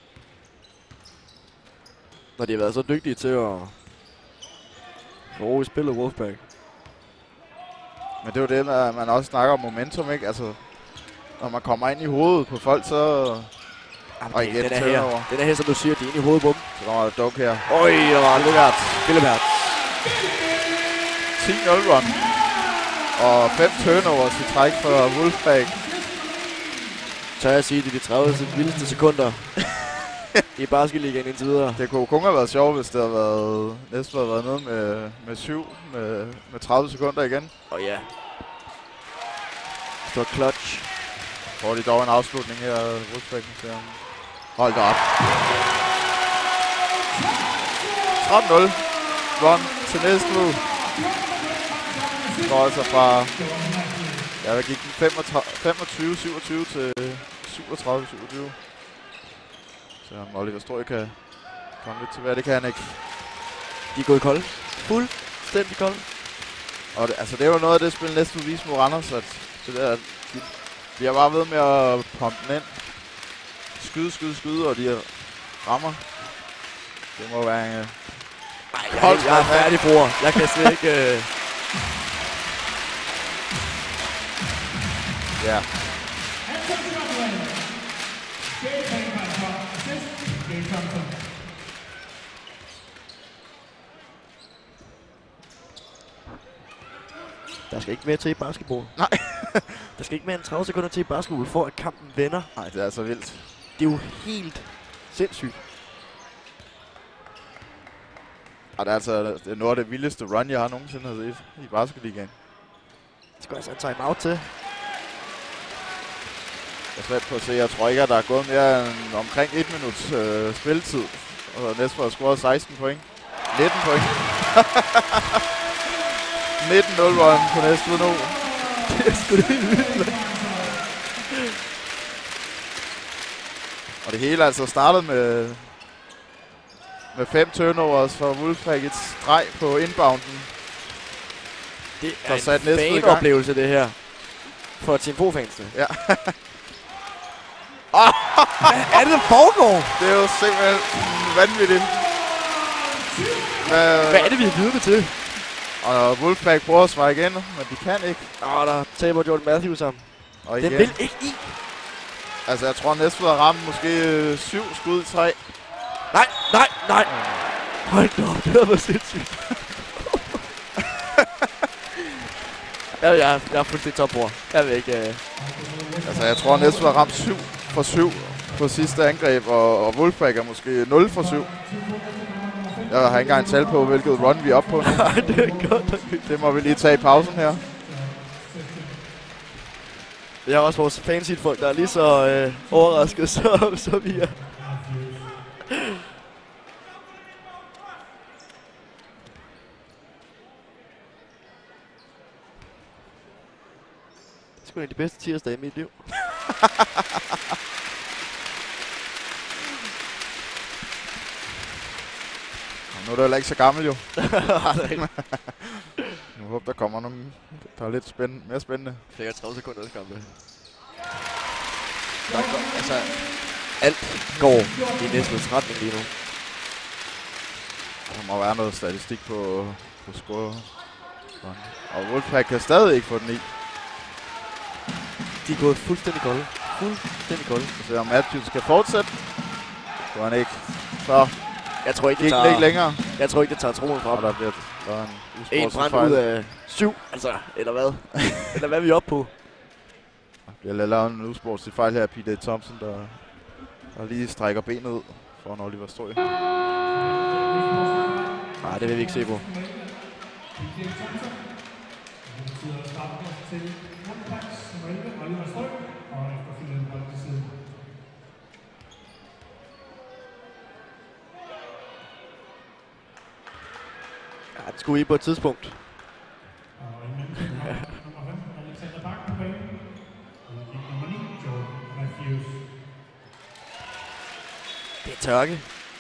Når de har været så dygtige til at få ro i spillet Wolfpack. Men det er jo det, at man også snakker om momentum, ikke? Altså, når man kommer ind i hovedet på folk, så... Jamen, og igen, den, er her. den er her, som du siger, de er inde i hovedet på dem. Så kommer der dunk her. Øj, der var Philip Philip Hertz. ti nul run. Og fem turnovers i træk for Wolfpack. Tør jeg sige, det er de tredive vildeste sekunder i Basketligaen indtil videre. Det kunne kun have været sjovt, hvis det havde været... Næstved havde været nede med, med syv, med, med tredive sekunder igen. Og ja. Stor clutch. Får de dog en afslutning her, Wolfpack. Hold da op. tretten nul. Run til Næstved. Går altså fra... Ja, der gik den femogtyve syvogtyve til syvogtredive syvogtyve. Så Oliver Strøg kan komme lidt tilbage. Det kan han ikke. De er gået kolde. Fuldstændig kolde. Og det, altså, det er jo noget af det spil Næstved viser mod Randers, at det der, de bliver bare ved med at pumpe den ind. Skyde, skyde, skyde, og de rammer. Det må være en... Ej, jeg, jeg er færdig, bror. Jeg kan slet ikke... Uh... Ja. Der skal ikke mere til i basketball. Nej. Der skal ikke mere end tredive sekunder til i basketball, for at kampen vender. Nej, det er så vildt. Det er jo helt sindssygt. Og det er altså det er noget af det vildeste run, jeg har nogensinde har set i Basketligaen. Det skal altså en time-out til. Jeg er svært på at se. Jeg tror ikke, at der er gået mere end omkring et minuts øh, spilletid. Og Næstved har scoret seksten point. nitten point. nitten nul run på Næstved nu. Det er sgu det helt vildt. Og det hele altså startet med med fem turnovers for Wolfpack, et streg på inbounden. Det er en fan-oplevelse, det her. For Team Pro-fansene. Ja. Hvad er det, der foregår? Det er jo simpelthen vanvittigt. Hvad, Hvad er det, vi er vidne til? Og Wolfpack prøver at svare igen, men de kan ikke. Åh, der taber Jordan Matthews ham. Og Den igen. vil ikke i. Altså, jeg tror, Næstved har ramt måske øh, syv skud i tre. Nej, nej, nej. Hold da op, det var sindssygt. ja, jeg, jeg er fuldstændig topbror. Jeg vil ikke... Øh... Altså, jeg tror, Næstved har ramt syv for syv på sidste angreb, og, og Wolfpack er måske nul for syv. Jeg har ikke engang tal på, hvilket run vi er oppe på nu. Nej, det er godt. Det må vi lige tage i pausen her. Jeg har også vores fansit-folk, der er lige så øh, overrasket, så, så vi er. Det er sgu en af de bedste tirsdage i mit liv. Nu er du heller ikke så gammel, jo. Nej, det er ikke. Nu håber, der kommer nogle, der er lidt spændende, mere spændende. Det er tredive sekunder kampe. Der går, altså, alt går i Næstveds retning lige nu. Der må være noget statistik på, på score. Og Wolfpack kan stadig ikke få den i. De er gået fuldstændig kolde. Fuldstændig kolde. Så om Matthews kan fortsætte. Det var han ikke. Så jeg tror ikke, det gik tager, ikke længere. Jeg tror ikke, det tager troen fra. Og der bliver der en en brand ud af syv, altså, eller hvad? Eller hvad er vi oppe på? Der bliver lavet en udsportslig fejl her af P J Thompson, der, der lige strækker benet ud for en Oliver Strøg. Nej, det vil vi ikke se på. Ja, det skulle I på et tidspunkt. Det er tørke.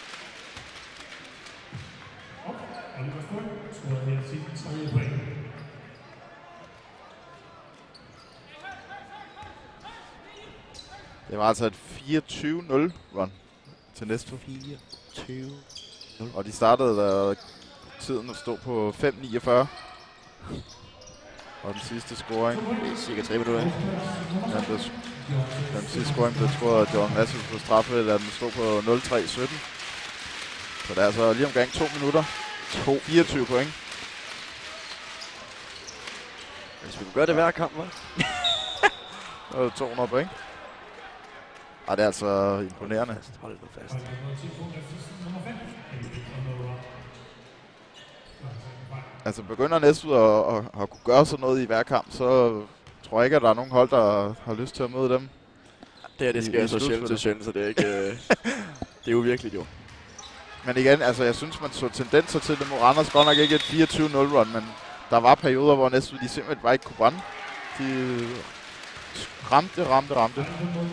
Det var altså et fireogtyve nul run til Næstved. fireogtyve nul. Og de startede, da tiden stod på fem niogfyrre. Og den sidste scoring. Det er cirka tre minutter. Den, blev, den sidste scoring blev scoret af Jordan Matthews på straffe, da den stod på nul tre sytten. Så det er altså lige omkring to minutter. to fireogtyve point. Hvis vi kunne gøre det hver kamp, hva'? Det er to hundrede point. Ej, det er altså imponerende. Hold nu fast. Altså begynder Næstved at, at, at kunne gøre sådan noget i hver kamp, så tror jeg ikke, at der er nogen hold, der har lyst til at møde dem. Det her, det sker så sjældent til sjældent, så det er ikke... øh, det er jo virkelig jo. Men igen, altså jeg synes, man så tendenser til det. Randers godt nok ikke et fireogtyve nul run, men der var perioder, hvor Næstved de simpelthen bare ikke kunne brænde. De ramte, ramte, ramte.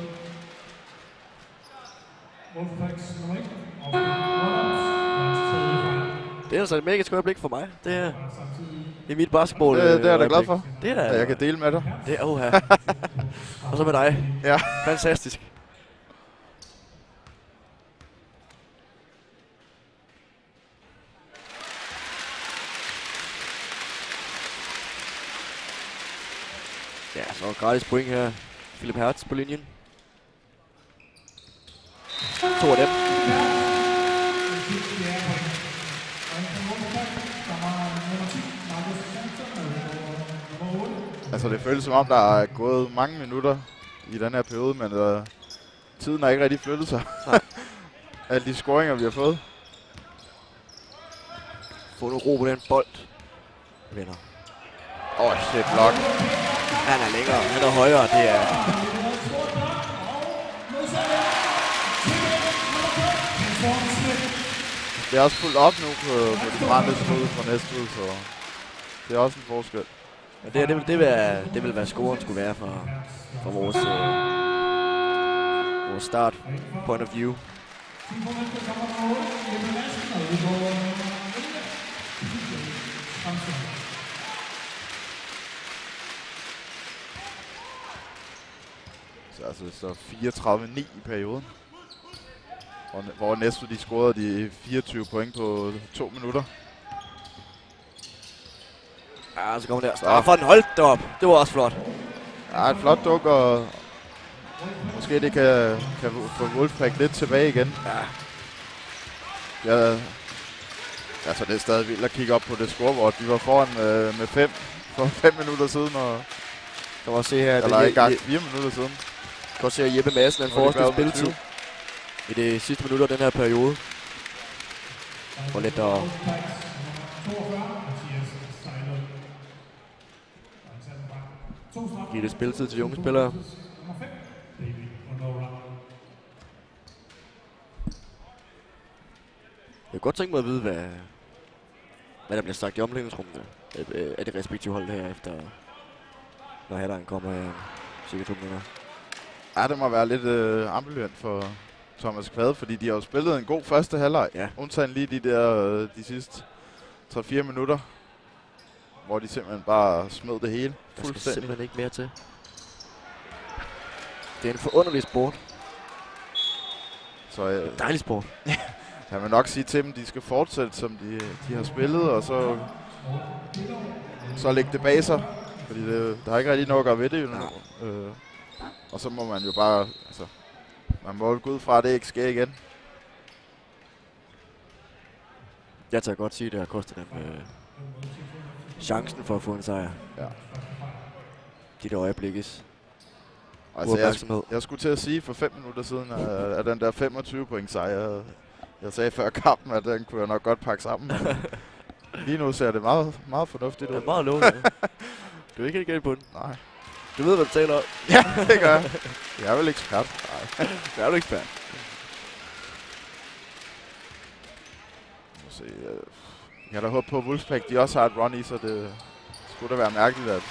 Det er altså et mega skørt blik for mig. Det er, det er mit basketball. Det, det er jeg da glad for. Det er da, at jeg kan dele med dig. Det er oha. Og så med dig. Ja. Fantastisk. Ja, så gratis point her. Philip Hertz på linjen. To af dem. Altså det føles som om, der er gået mange minutter i den her periode, men uh, tiden har ikke rigtig flyttet sig. Alle de scoringer, vi har fået. Få nu ro på den bold. Vinder. Åh, oh, shit, block. Han er længere, han er højere, det er... Det er også fuldt op nu på, på de brændte skud fra Næstved, så det er også en forskel. Ja, det, det, vil, det, vil, det vil være scoren skulle være for, for vores, øh, vores start point of view. Så altså det står fireogtredive ni i perioden. Hvor, hvor Næstved de scorede de fireogtyve point på to minutter. Ja, så kommer der. Straffer den, holdt det op. Det var også flot. Ja, et flot duk, og måske det kan, kan få Wolfpack lidt tilbage igen. Ja. Ja, altså det er stadig vildt at kigge op på det scoreboard. De var foran øh, med fem for fem minutter siden, og kan man se her, eller det ikke engang fire minutter siden. Kan man se, at Jeppe Madsen han får også lidt spilletid i de sidste minutter af den her periode. For lidt at give det spilletid til de unge spillere. Jeg kunne godt tænke mig at vide, hvad, hvad der bliver sagt i omklædningsrummene af det respektive hold her efter, når halvlegen kommer her cirka to minutter. Ja, det må være lidt øh, ambivalent for Thomas Kvade, fordi de har jo spillet en god første halvleg. Ja. Undtagen lige de der øh, de sidste tre fire minutter, hvor de simpelthen bare smed det hele. Der skal simpelthen ikke mere til. Det er en forunderlig sport. Så øh, dejlig sport. Jeg vil nok sige til dem, de skal fortsætte, som de, de har spillet, og så, så lægge det bag sig. Fordi det, der er ikke rigtig noget at gøre ved det. Ja. Øh, og så må man jo bare, altså, man må jo gå ud fra, at det ikke sker igen. Jeg tager godt sige, at det har kostet dem øh, chancen for at få en sejr. Ja. De der øjeblikkes. Altså, jeg, jeg skulle til at sige for fem minutter siden, at, at den der femogtyve point sejr, jeg sagde før kampen, at den kunne jeg nok godt pakke sammen. Lige nu ser det meget, meget fornuftigt ud. Det er meget lovende. Du er ikke helt galt på den. Nej. Du ved, hvad du taler om. Ja, det gør jeg. Jeg er vel ekspert. Nej, det er du ekspert. Se, øh, jeg har da håbet på, at Wolfpack de også har et run i, så det skulle da være mærkeligt, at,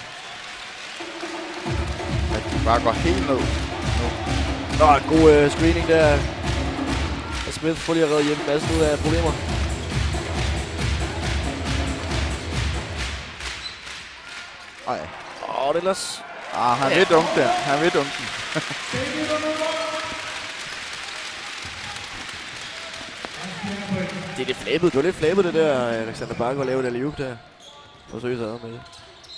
at de bare går helt ned nu. Nå, en god øh, screening der. Og Smith får lige at redde Jeppe Madsen ud af problemer. Ej. Åh, oh, det er ellers... Ah, han vil dunke den. Han vil dunke den. Det er lidt flabet. Du er lidt flabet, det der, Alexander Bakker, at lave et alley-oop der. Forsøg sig ad med det.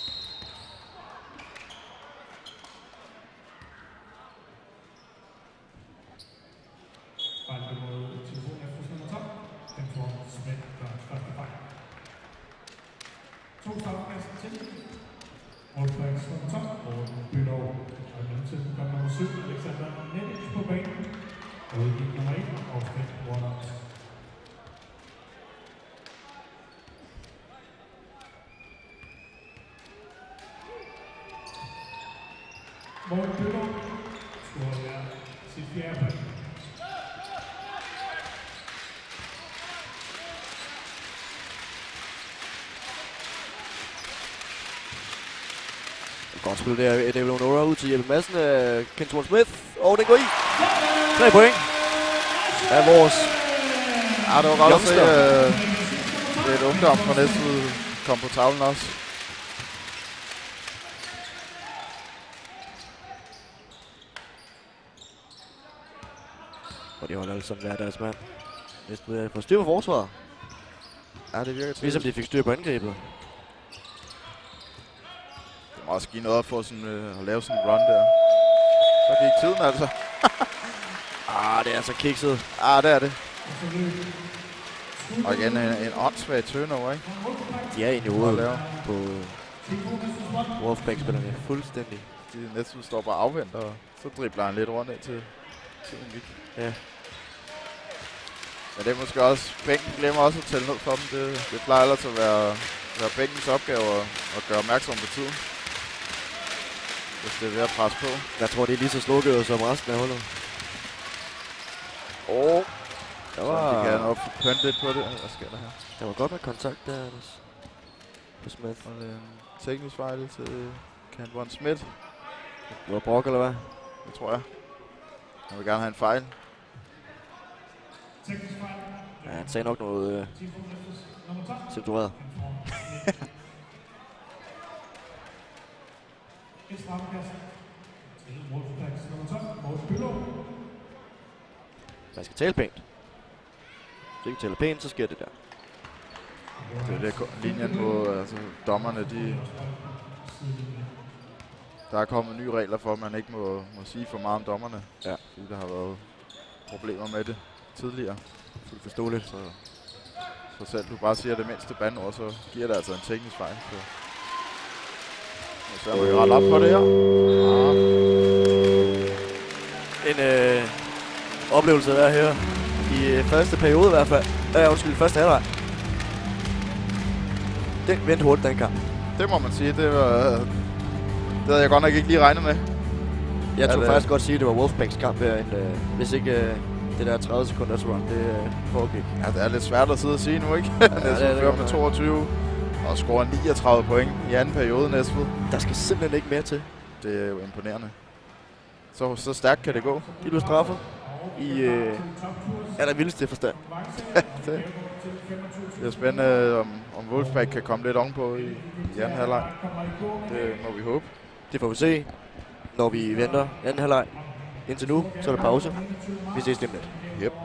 Godt spil der. David Onora ud til Jeppe Madsen af Kenton Smith. Og den går i. Tre point. Af vores... Ja, det var godt at se, øh, det er et ungdom fra Næstved kom på tavlen også. Og de holder alle sammen hver deres mand. Næstved får styr på forsvaret. Ja, det virker til. Ligesom de fik styr på angrebet. Det må også give noget at få sådan, øh, at lave sådan en run der. Så gik tiden altså. Ah, det er altså kikset. Ah, det er det. Og igen en, en åndssvag turnover, ikke? De er egentlig hovedet på Wolfpack-spillerne fuldstændig. De næsten står bare afvendt, og så dribler han lidt rundt ind til tiden gik. Ja. Men det er måske også, bænken glemmer også at tælle ned for dem. Det, det plejer ellers at være, være bænkens opgave at, at gøre opmærksom på tiden. Hvis det er ved at presse på. Jeg tror, det er lige så slukket som resten af hullet. Åh. Oh. Der var... Så de kan nok pønte lidt på det. Hvad sker der her? Der var godt med kontakt der, Anders. På Smith. Og det er en teknisk fejl til Kenton Smith. Det var Brock, eller hvad? Det tror jeg. Han vil gerne have en fejl. Ja, han sagde nok noget øh, censureret. Man skal tale pænt. Hvis ikke taler pænt, så sker det der. Det er det, linjen på altså, dommerne, de... Der er kommet nye regler for, at man ikke må, må sige for meget om dommerne. Ja. Fordi der har været problemer med det tidligere. Fuldt forståeligt. Så, så selv du bare siger det mindste bandord, så giver det altså en teknisk fejl. Så, så må vi rette op på det her. Ja. En øh, oplevelse der her i øh, første periode i hvert fald. Ja, undskyld, første halvleg. Den vendte hurtigt, den kamp. Det må man sige. Det var... Det havde jeg godt nok ikke lige regnet med. Jeg tror det faktisk godt sige, at det var Wolfpacks kamp her, end, øh, hvis ikke øh, det der tredive sekunders run, det øh, foregik. Ja, det er lidt svært at sidde og sige nu, ikke? Ja, Næstved det fører med toogtyve og scorer niogtredive point i anden periode, Næstved. Der skal simpelthen ikke mere til. Det er jo imponerende. Så, så stærkt kan det gå. De blev straffet i øh, allervildeste forstand. det, det er spændende, om, om Wolfpack kan komme lidt ovenpå i, i anden halvleg. Det må vi håbe. Det får vi se, når vi venter anden halvleg. Indtil nu, så er der pause. Vi ses lige om lidt. Yep.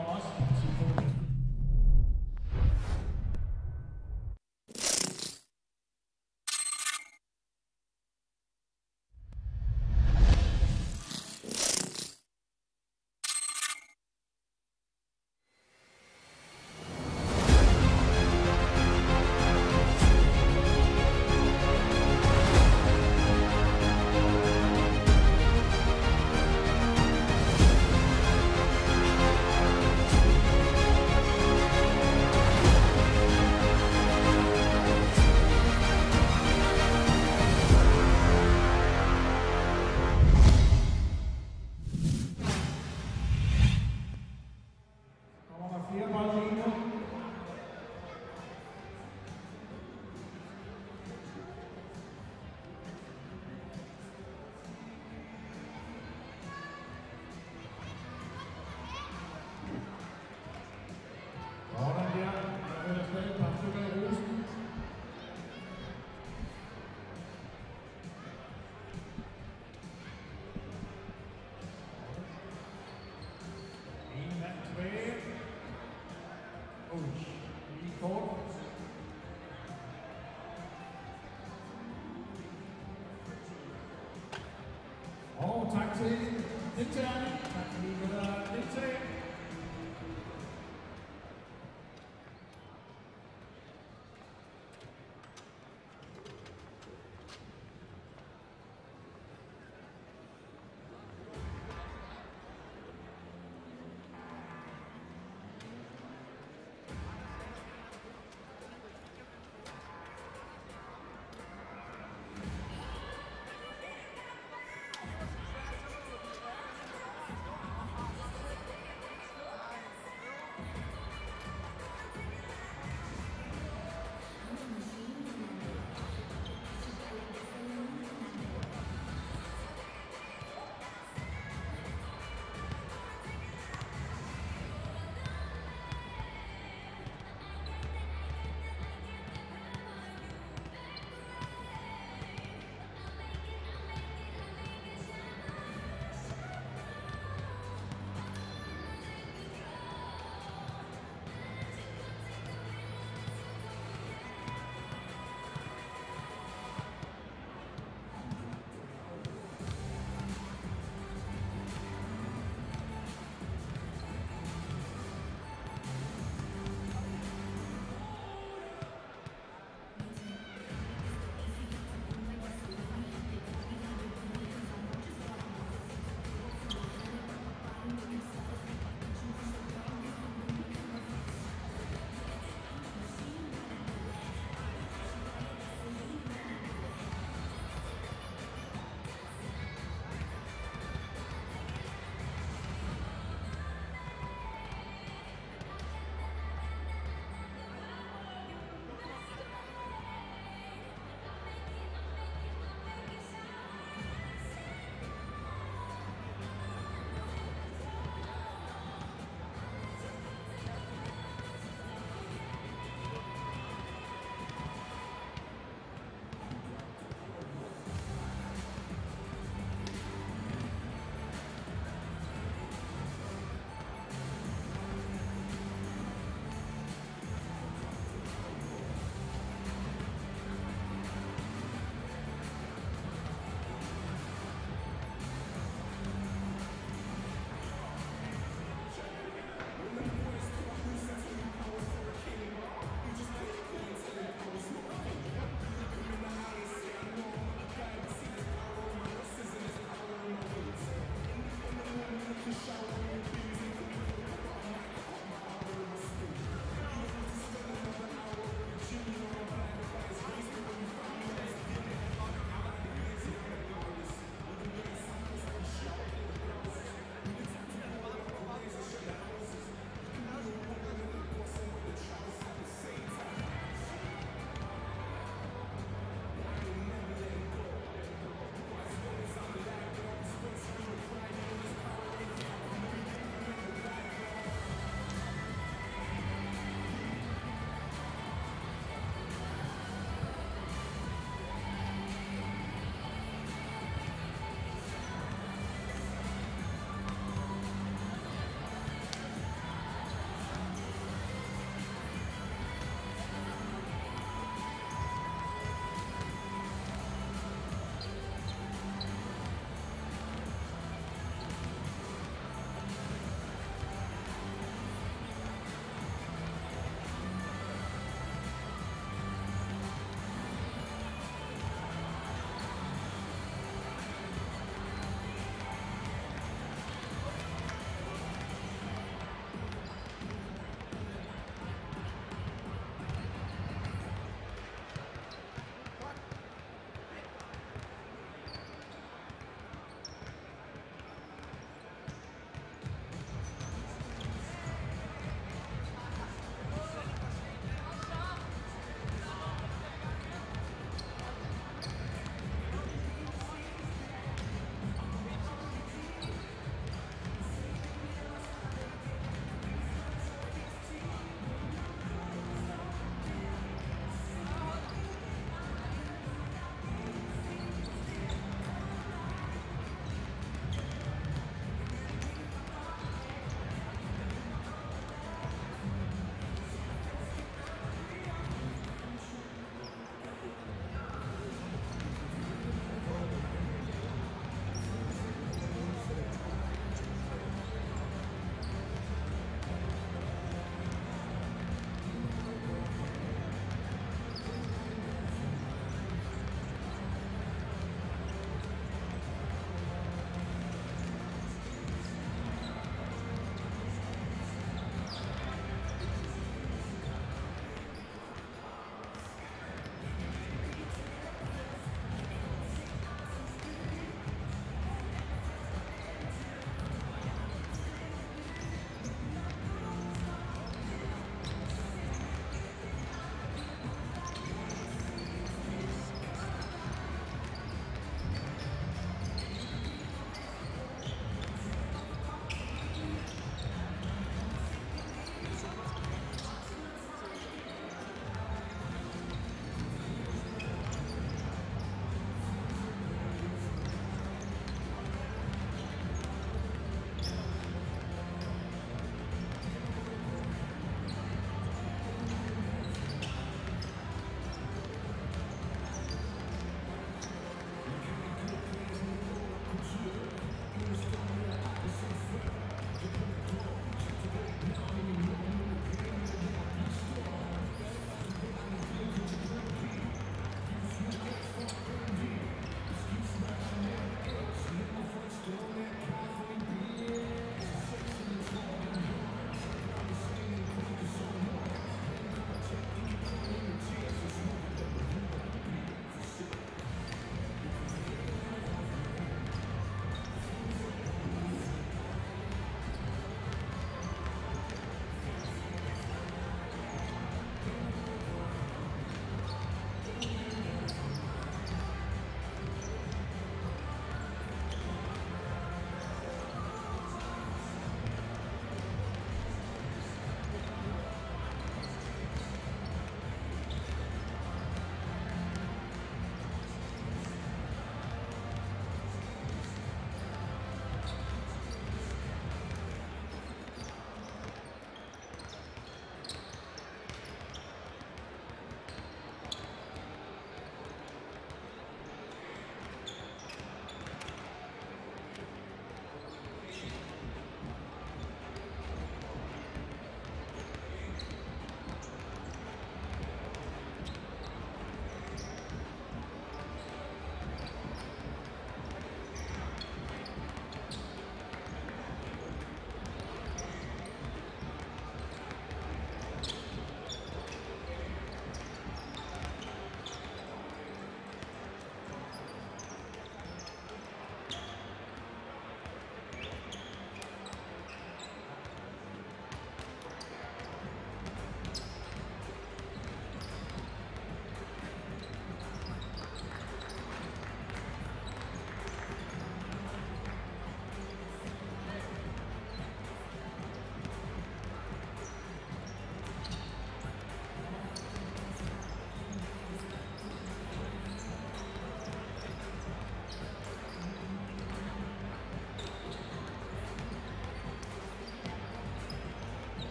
Og tak til deltagerne. Tak til I, der deltager.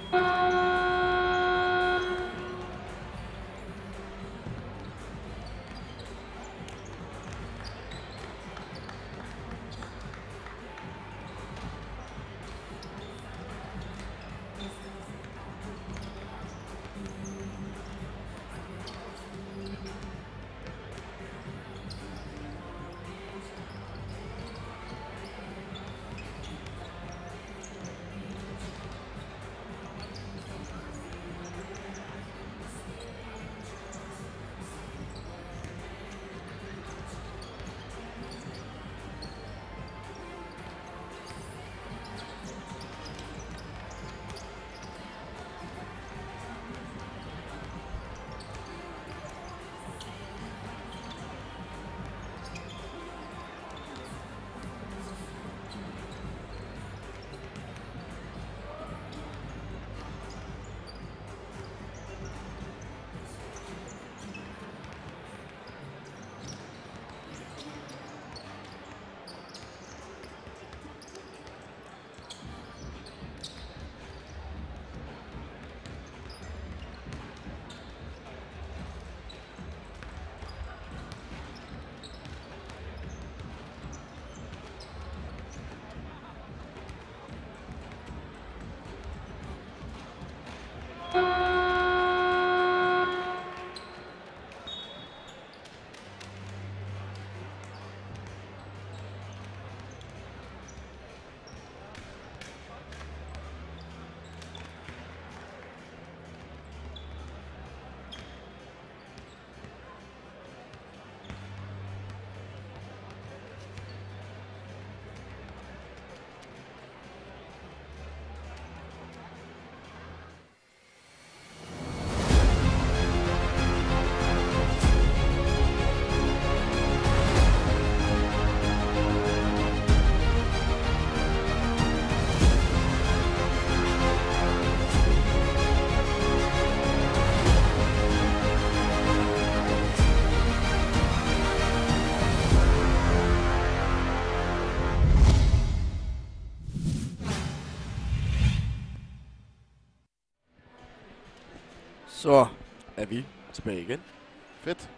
Så er vi tilbage igen. Fedt.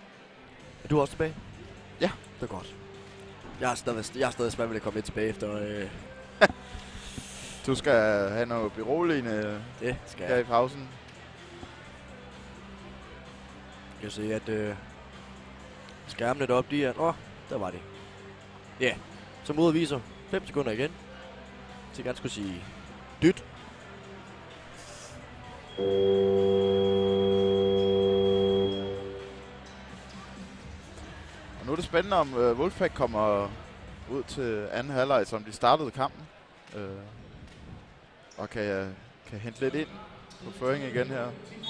Er du også tilbage? Ja. Det er godt. Jeg er stadig, jeg er stadig svært ved at komme lidt tilbage efter... Øh... Du skal have noget beroligende det skal her jeg. i pausen. Jeg kan se, at øh, skærmene deroppe, de er... Åh, oh, der var det. Ja, yeah. Som udviser. fem sekunder igen. Så jeg gerne skulle sige... Dyt. Og nu er det spændende, om øh, Wolfpack kommer ud til anden halvleg, som de startede kampen. Øh, og kan, øh, kan hente lidt ind på føring igen her.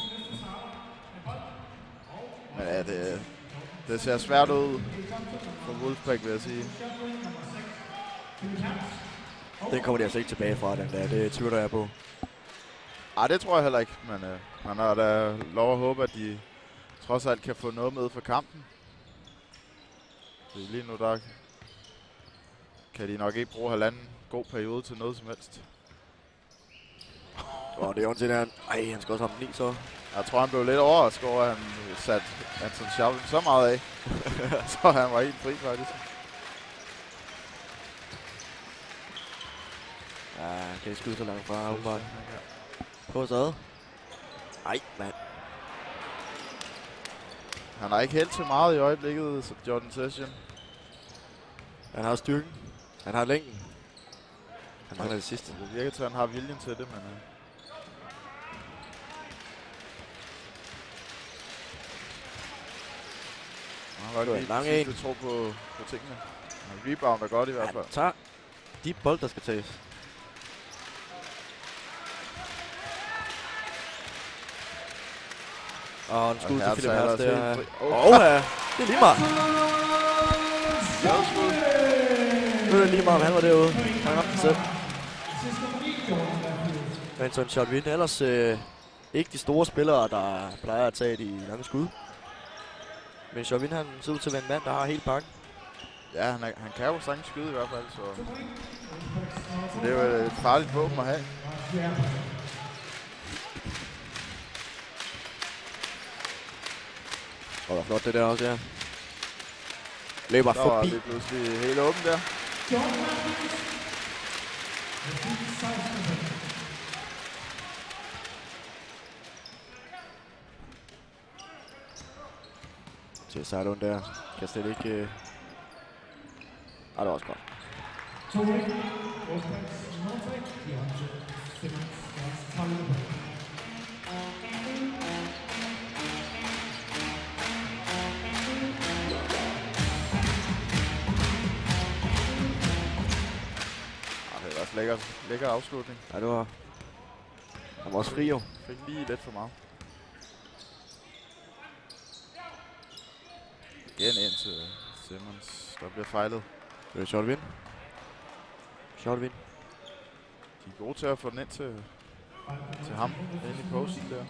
Men ja, det, det ser svært ud for Wolfpack, vil jeg sige. Den kommer de altså ikke tilbage fra, den der. Det tvivler jeg på. Ej, det tror jeg heller ikke, men øh, man har da lov at håbe, at de trods alt kan få noget med for kampen. Lige nu der kan de nok ikke bruge halvanden god periode til noget som helst. Åh, oh, det er ondt til der. Ej, han skal også have den i, så. Jeg tror, han blev lidt overrasket over, at han satte Anton Schaubel så meget af. Så han var helt fri, faktisk. Ja, han kan ikke skyde så langt fra, åbenbart. Prøv så ad. Ej, mand. Han har ikke helt så meget i øjeblikket, så Jordan Session. Han har styrken. Han har længden. Han mangler det sidste. Det virker til, at han har viljen til det, men... Uh... Han har en lang en. tro på, på tingene. Han rebounder godt i hvert fald. Han tager de bold, der skal tages. Og en skud til Philip Hertz der. Åh, ja. Det er lige meget. Nu er det lige meget, om han var derude. Han ramte den selv. Men så en shot win. Ellers øh, ikke de store spillere, der plejer at tage de lange skud. Men Chauvin, han ser ud til at være en mand, der har helt pakken. Ja, han, er, han kan jo sagtens skyde i hvert fald, så... så det er jo et farligt våben at have. Og flot det der også, ja. Løber Der var forbi. det pludselig helt åben der. Til Sejlund der. Kan slet ikke... Øh... Ej, det var også godt. Det er også lækker, lækker afslutning. Ja, det var... Han var også fri jo. Fik lige lidt for meget. Igen ind til Simmons. Der bliver fejlet. Det er shot win. Shot win. De er gode til at få den ind til, til ham. Ind i posten der.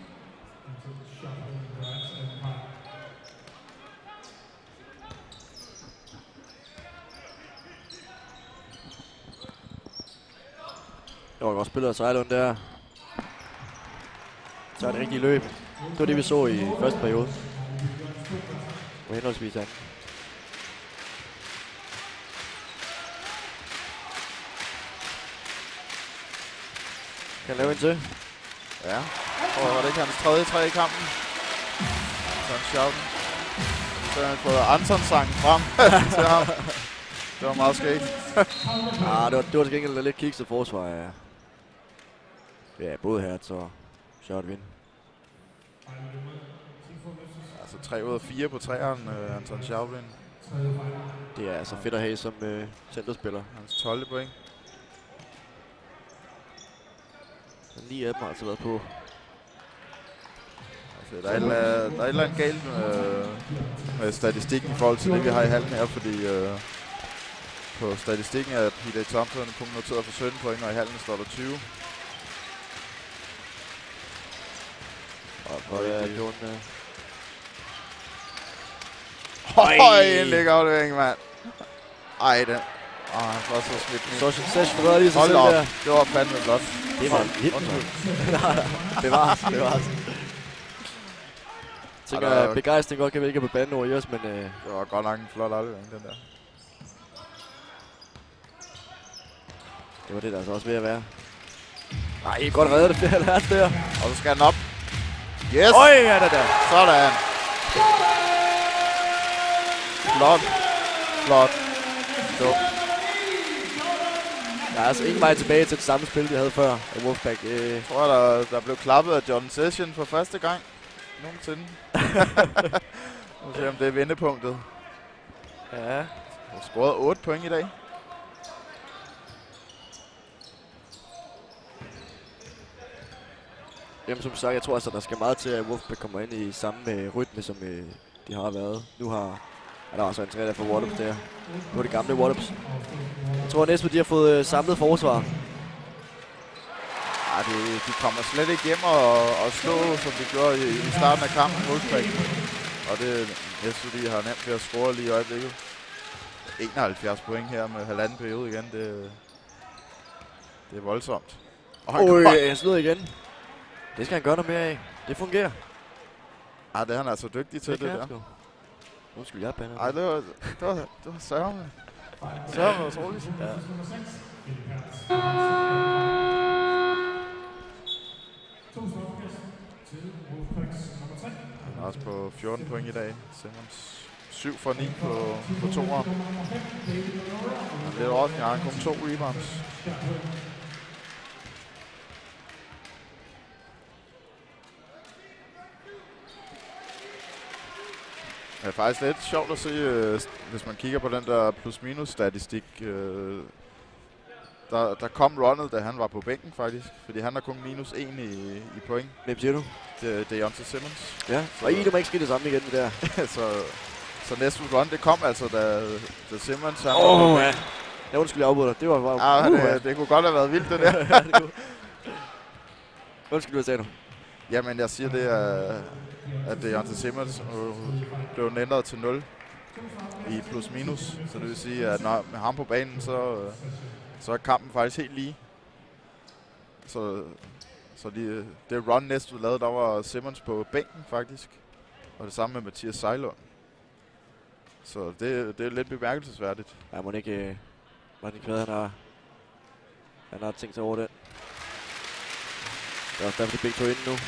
Det var godt spillet af Sejlund der. Så er det rigtige løb. Det var det, vi så i første periode. Og henholdsvis han. Kan han lave en til? Ja. Og var det ikke hans tredje træ i kampen? Sådan shouten. Så har han fået Anton-sangen frem til ham. Det var meget skægt. Ah, det var, det var til gengæld lidt kikset forsvar, ja. Ja, både her, så shot win. Altså tre ud af fire på træeren, uh, Anton Schaubin. Det er altså fedt at have som uh, centerspiller. Hans tolvte point. Men ni af dem har altså været på. Altså, der, er et, der er et eller andet galt med, med statistikken i forhold til det, vi har i hallen her, fordi uh, på statistikken er P J Thompson kun noteret for sytten point, og i hallen står der tyve. Og på ja, Jon... Uh... Høj, en lækker aflevering, mand. Ej, den. Åh, han får så smidt den. Så Session rører lige sig Hold selv op. der. Det var fandme flot. Det var vildt. Det var det, det var Jeg tænker, at begejstring godt kan vi ikke på banen over i os, men... Uh... Det var godt nok en flot aflevering, den der. Det var det, der altså også ved at være. Nej, godt reddet det, det her der. Og så skal den op. Yes! Øj, ja, det der. Sådan. Flot. Flot. Stop. Der er altså ingen vej tilbage til det samme spil, vi havde før af Wolfpack. Øh. Jeg tror, der, der blev klappet af John Session for første gang nogensinde. Nu ser vi, om det er vendepunktet. Ja. Jeg har scoret otte point i dag. Jamen som sagt, jeg tror altså, der skal meget til, at Wolfpack kommer ind i samme øh, rytme, som øh, de har været. Nu har ja, der er også en træner for Wardops der. Nu er det gamle Wardops. Jeg tror, at Næstved de har fået øh, samlet forsvar. Ja, de, de kommer slet ikke hjem og, og slå, som de gjorde i, i starten af kampen mod Wolfpack. Og det Næstved de har nemt ved at score lige i øjeblikket. enoghalvfjerds point her med halvanden periode igen. Det, det er voldsomt. Oj, jeg slår igen. Det skal han gøre noget mere af. Det fungerer. Ej, det er han altså dygtig til, det, det der. Undskyld, jeg er bander. Ej, det var, det var, det var sørgende. Sørgende utroligt. Ja. Han er også på fjorten point i dag. Simmons syv for ni på, på toeren. Han er lidt overraskende, han har kun to rebounds. Det er faktisk lidt sjovt at se, øh, hvis man kigger på den der plus-minus-statistik. Øh, der, der kom runnet, da han var på bænken faktisk, fordi han har kun minus en i, i point. Hvem siger du? Det, det er Jonte Simmons. Ja, og I, du må ikke ske det samme igen, det der. så, så næste run, det kom altså, da, da Simmons... Åh, oh, ja. Jeg undskyld, jeg afbryder dig. Det var bare... Ja, Uh, det, det kunne godt have været vildt, det der. ja, det kunne. Undskyld, hvad sagde du? Jamen, jeg siger det, at, at det er Jonte Simmons blev ændret til nul i plus-minus. Så det vil sige, at når med ham på banen, så, så er kampen faktisk helt lige. Så, så de, det run Næstved lavede, der var Simmons på bænken faktisk. Og det samme med Mathias Sejlund. Så det, det er lidt bemærkelsesværdigt. Ja, må ikke... Øh, Martin Kvad, han har... Han har tænkt sig over den. Det er også derfor, de begge to inde nu.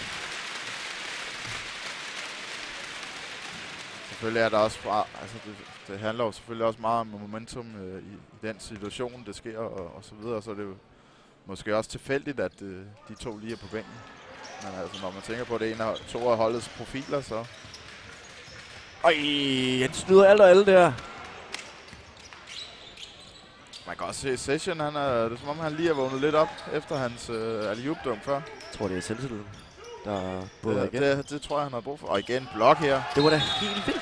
Selvfølgelig er der også bare... Altså det, det handler jo selvfølgelig også meget om momentum øh, i, i den situation, det sker og, og så videre. Så er det jo måske også tilfældigt, at øh, de to lige er på bænken. Men altså, når man tænker på det ene af to af holdets profiler, så... Øj, han snyder alt og alle der. Man kan også se Session, han er, det er som om han lige er vågnet lidt op efter hans øh, alley-oop-dunk før. Jeg tror, det er selvtilliden, der både det, igen. Det, det tror jeg, han har brug for. Og igen, blok her. Det var da helt vildt.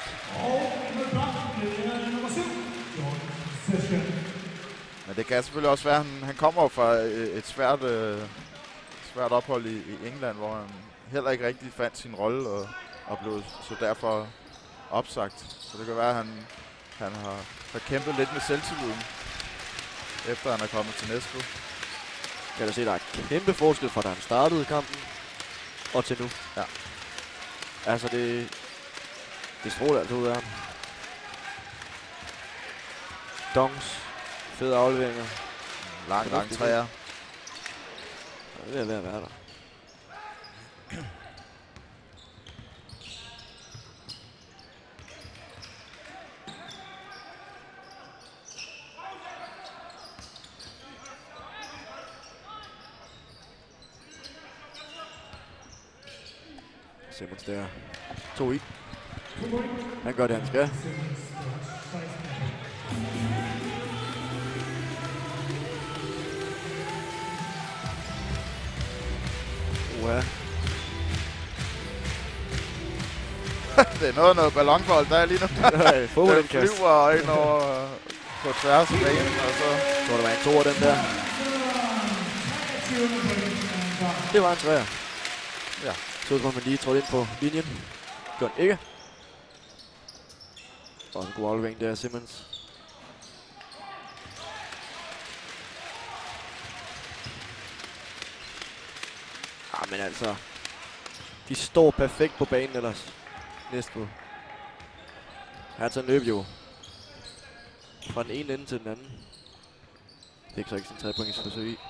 Men det kan selvfølgelig også være, at han, han kommer fra et, et svært, øh, svært ophold i, i England, hvor han heller ikke rigtig fandt sin rolle og, og blev så derfor opsagt. Så det kan være, at han, han har, har kæmpet lidt med selvtilliden, efter han er kommet til Næstved. Kan du se, der er kæmpe forskel fra, da han startede kampen og til nu. Ja. Altså, det, det stråler altså ud af ham. Dongs. Fede afleveringer. Lang, lang træer. Det er ved at være der. Simmons der. To i. Han gør det, han skal. Uha. Det er noget noget ballonbold, der er lige nu. Den flyver ind over på tværs af banen, og så... Så der var en toer, den der. Det var en træer. Ja. Så var man lige trådt ind på linjen. Gjorde den ikke. Og en god aflevering der, Simmons. Ah, men altså. De står perfekt på banen ellers. Næstved. Her tager løb jo. Fra den ene ende til den anden. Det er så ikke sådan tre points forsøg i.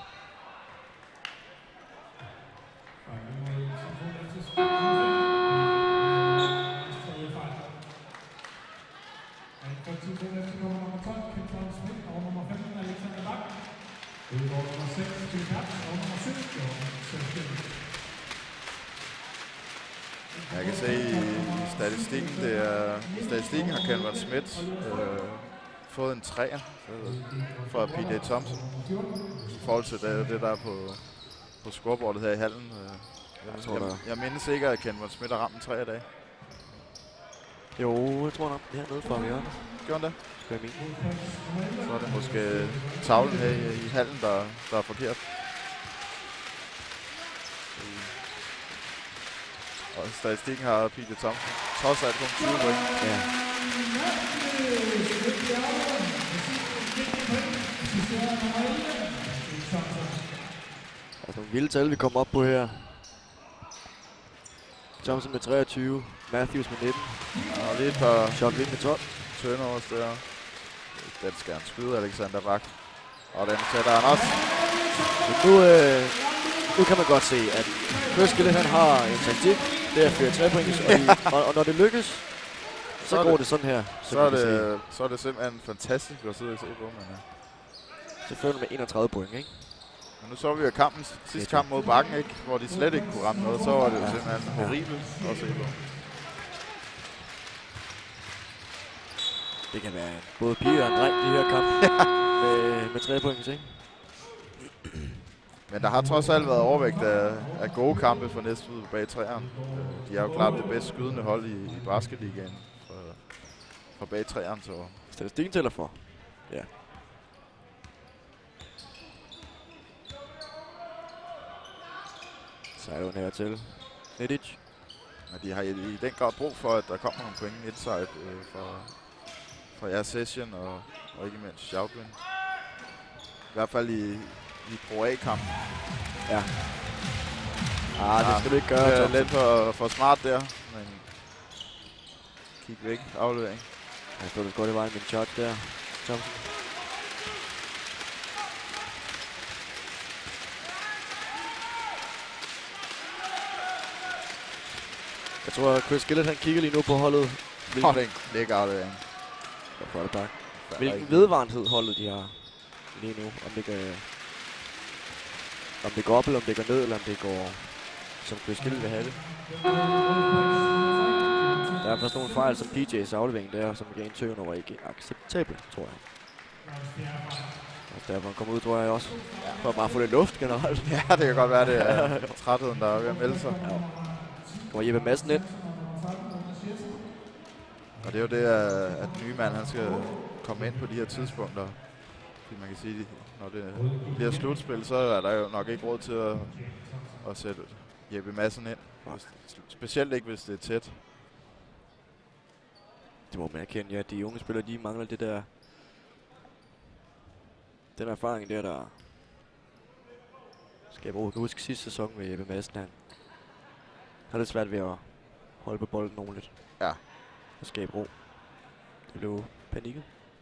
Jeg kan se i, i statistikken, det er, i statistikken har Kenvan Smith øh, fået en træer fra P J Thompson i forhold til det, det der er på, på scoreboardet her i hallen. Jeg, jeg, jeg, jeg mindes ikke, at Kenvan Smith har ramt en træer i dag. Jo, jeg tror nok, det er hernede fra hjørnet. Gjorde han det? Skal jeg mene. Så er det måske tavlen her i, i hallen, der, der er forkert. Og statistikken har P J Thompson trods alt kun tyve point. Ja. Altså nogle vilde tal, vi kommer op på her. Thompson med treogtyve, Matthews med nitten. Og lige et par Shot Wind med tolv. turnovers der. Den skal han skyde, Alexander Bak. Og den sætter han også. Men nu, øh, nu kan man godt se, at Basketligaen han har en taktik. Det er at føre tre point, og, og, og når det lykkes, så, så går det, det sådan her. Så, så, er det, så er det simpelthen fantastisk at sidde og se på. Men, ja. Selvfølgelig med enogtredive point, ikke? Men nu så vi jo kampen, sidste kamp mod Bakken, ikke? Hvor de slet ikke kunne ramme noget. Så var det ja. simpelthen ja. horribelt at se på. Det kan være både pige og en dreng, de her kamp med, med tre point, ikke? Men der har trods alt været overvægt af, af gode kampe for Næstved bag træerne. De er jo klart det bedst skydende hold i, i Basketligaen for, for bag træerne. Så. Statistikken tæller for. Ja. Sejlund her til Nedic. Men de har i, i den grad brug for, at der kommer nogle point inside øh, fra, fra jeres session og, og ikke mindst Schaubin. I hvert fald i i Pro A-kampen. Ja. Ah, det skal du ikke gøre. Det er lidt for, for smart der. Men Kig væk. Aflevering. Jeg stod det godt i vejen med en charge der. Thompson. Jeg tror, at Chris Gillett, han kigger lige nu på holdet. Åh, det er en lækker aflevering. Wolfpack. Hvilken vedvarenhed holdet de har lige nu. Om det, kan, om det går op, eller om det går ned, eller om det går, som Chris Gillett vil have det. Der er først nogle fejl, som P J's aflevering der, som gav en turnover ikke acceptabel, tror jeg. Og derfor han kommer ud, tror jeg også. For bare at få lidt luft generelt. Ja, det kan godt være, det er trætheden, der er ved at melde sig. Ja. Kommer Jeppe Madsen ind. Og det er jo det, at den nye mand, han skal komme ind på de her tidspunkter. Fordi man kan sige, når det bliver slutspil, så er der jo nok ikke råd til at, at sætte Jeppe Madsen ind. Specielt ikke, hvis det er tæt. Det må man erkende, ja. De unge spillere, de mangler det der... Den erfaring der, der... Skal jeg bruge. Jeg huske sidste sæson med Jeppe Madsen, han... har det svært ved at holde på bolden ordentligt. Ja. Og skabe ro. Det blev panikket.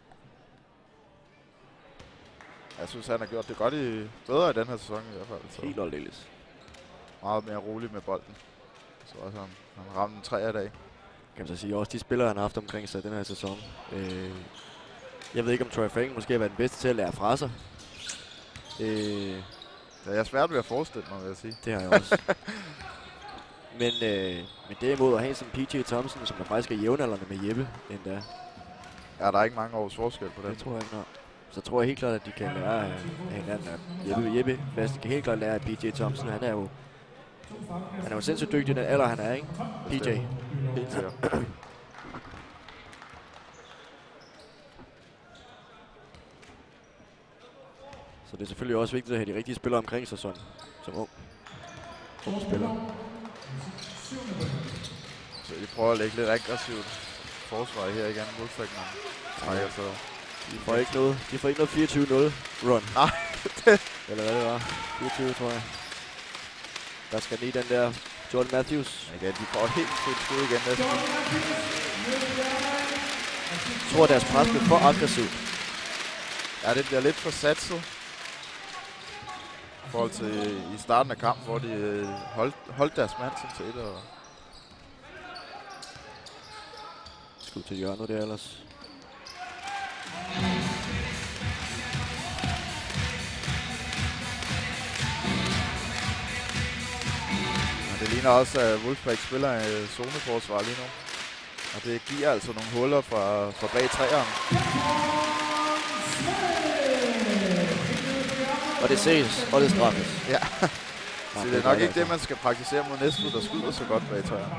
Jeg synes, han har gjort det godt i bedre i den her sæson i hvert fald. Så helt aldeles. Meget mere rolig med bolden. Så også han, han ramte en tre af dag. Kan man så sige, også de spillere, han har haft omkring sig den her sæson. Øh, jeg ved ikke, om Troy Frank måske har været den bedste til at lære fra sig. Øh, det er svært ved at forestille mig, vil jeg sige. Det har jeg også. Men, øh, men derimod at have en som P J Thompson, som der faktisk er jævnaldrende med Jeppe endda. Ja, der er ikke mange års forskel på det. Det tror jeg ikke nok. Så tror jeg helt klart, at de kan lære af hinanden. Jeppe, Jeppe Madsen kan helt klart lære af P J Thompson. Han er jo, han er jo sindssygt dygtig i den alder, han er, ikke? P J. Helt sikkert. Så det er selvfølgelig også vigtigt at have de rigtige spillere omkring sig som, som ung. Ung spiller. Så de prøver at lægge lidt aggressivt forsvar her igen. Wolfpack, nej, altså. De får ikke noget, de får ikke noget fireogtyve nul run. Nej. Eller hvad det var. fireogtyve, tror jeg. Der skal lige den der Jordan Matthews. Ja, de får helt frit skud igen næsten. Jeg tror, deres pres bliver for aggressivt. Ja, det bliver lidt for satset. I forhold til i starten af kampen, hvor de holdt, holdt deres mand som set. Og skud til hjørnet der ellers. Det ligner også, at Wolfpack spiller i zoneforsvar lige nu. Og det giver altså nogle huller fra, fra bag træerne. Og det ses, og det straffes. Ja. Så det er nok ikke det, man skal praktisere mod Næstved, der skyder så godt bag træerne.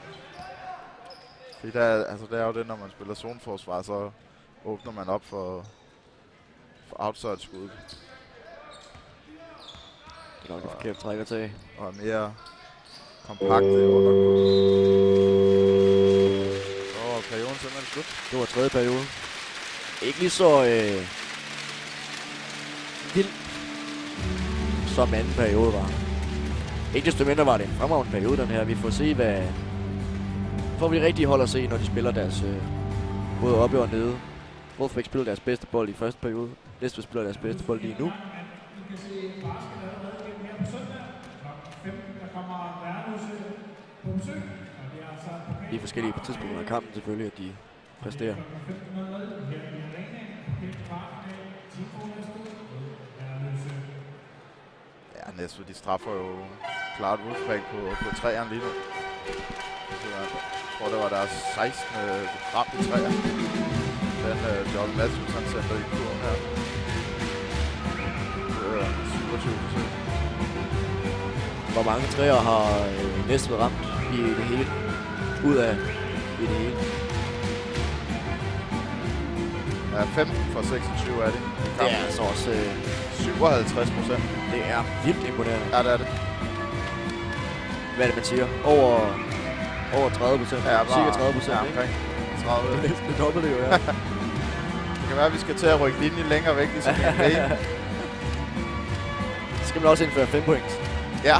Fordi der, altså det er jo det, når man spiller zoneforsvar, så åbner man op for, for outside-skud. Det er nok et forkert træk at tage. Og er mere kompakt under. Så var perioden simpelthen slut. Det var tredje periode. Ikke lige så øh, vild som anden periode var. Ikke desto mindre var det en fremragende periode, den her. Vi får se, hvad... Får vi rigtig hold at se, når de spiller deres... Øh, både oppe og nede. Wolfpack spiller deres bedste bold i første periode. Næstved spiller deres bedste bold lige nu. De er forskellige på tidspunkter af kampen selvfølgelig, at de præsterer. Ja, Næstved, de straffer jo klart Wolfpack på, på træerne lige nu. Jeg tror, det var deres sekstende ramt i træer. Den uh, Jordan Matthews, han sender i kurven her. Det er syvogtyve procent. Hvor mange træer har øh, Næstved ramt i det hele? Ud af i det hele? Ja, femten for seksogtyve er det. Det er altså også øh, syvoghalvtreds procent. Det er vildt imponerende. Ja, det er det. Hvad er det, man siger? Over, over tredive procent? Ja, cirka tredive procent, ja, ikke? tredive. Det er næsten det dobbelte jo, ja. Det kan være, at vi skal til at rykke linjen længere væk, ligesom en B. Så skal man også indføre fem point. Ja.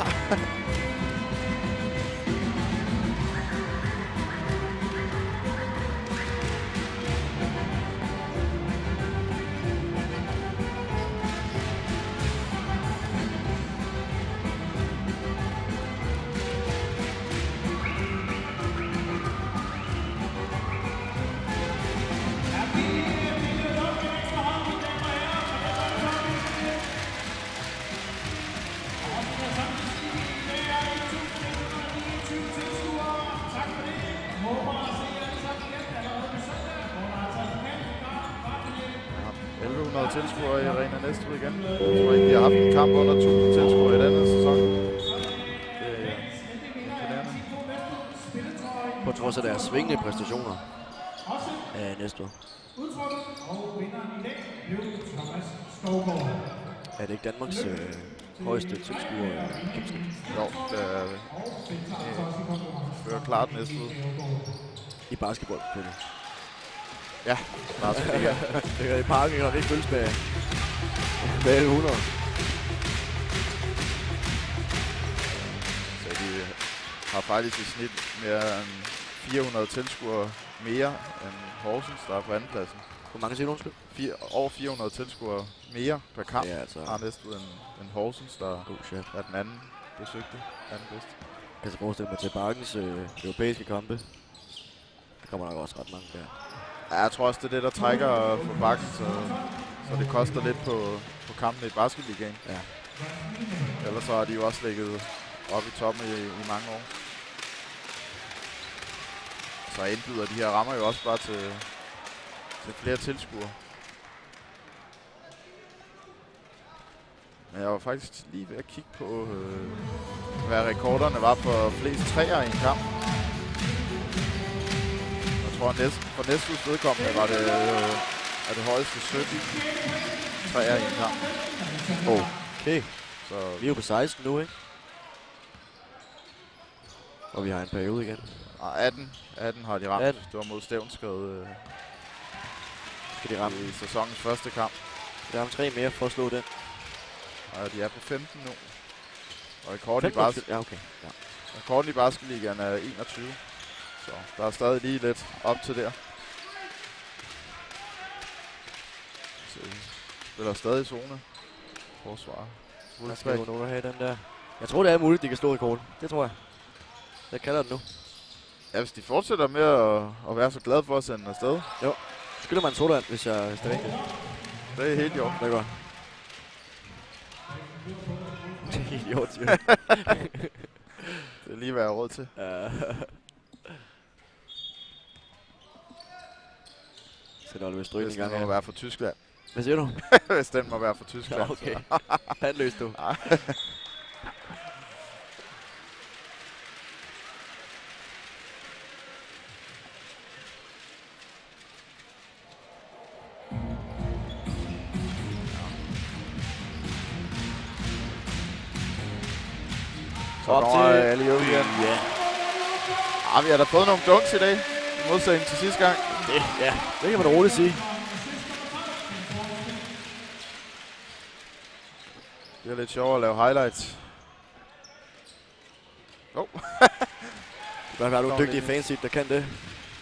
tilskuere i Arena Næstved igen. Jeg tror ikke, de har haft en kamp under tusind tilskuere i denne sæson. Det er imponerende. På trods af deres svingende præstationer af Næstved. Er det ikke Danmarks øh, højeste tilskuer? Jo, det er fører klart Næstved. I basketball, selvfølgelig. Ja, Basketligaen. Det er i parken, og det føles med, med elleve hundrede. Så de har faktisk i snit mere end fire hundrede tilskuere mere end Horsens, der er på andenpladsen. Hvor mange siger du, undskyld? Fire, over fire hundrede tilskuere mere per kamp. Ja, altså. Har Næstved end, end Horsens, der God shit. er den anden besøgte, anden bedste. Jeg kan så forestille mig til Bakkens øh, europæiske kampe. Der kommer nok også ret mange der. Ja, jeg tror også, det er det, der trækker for Bakken, så, så det koster lidt på, på kampen i Basketligaen. Ja. Ellers så har de jo også ligget oppe i toppen i, i mange år. Så indbyder de her rammer jo også bare til, til flere tilskuere. Men jeg var faktisk lige ved at kigge på, øh, hvad rekorderne var for flest træer i en kamp. Jeg tror, næst, for Næstveds vedkommende var det, øh, er det højeste sytten træer i en kamp. Okay. Så Vi er jo på seksten nu, ikke? Og vi har en periode igen. atten, atten har de ramt. atten. Det var mod Stævnskade øh, Skal de ramme? i sæsonens første kamp. Vi har tre mere for at slå den. Og de er på femten nu. Og rekorden i, bas- Ja, okay. Ja. rekorden i Basketligaen er enogtyve. Så der er stadig lige lidt op til der. Så vi spiller stadig i zone. Forsvar. Der skal jo nogen have den der. Jeg tror, det er muligt, de kan slå rekorden. Det tror jeg. Jeg kalder det nu. Ja, hvis de fortsætter med at, at være så glade for at sende afsted. Jo. Skylder man en sodavand, hvis jeg hvis det er rigtigt. Det er helt jo. Det er godt. Det er helt jo, siger Det er lige, hvad jeg har råd til. Så der er vist stryge en Hvis gang den må her. være fra Tyskland. Hvad siger du? Hvis den må være fra Tyskland. Ja, okay. Handløs du. Så kommer alle jo igen. Ja. Ah, vi har da fået nogle dunks i dag. I modsætning til sidste gang. Det, ja, det kan man da roligt sige. Det er lidt sjovere at lave highlights. Oh. Det bør være nogle dygtige fans, der kan det.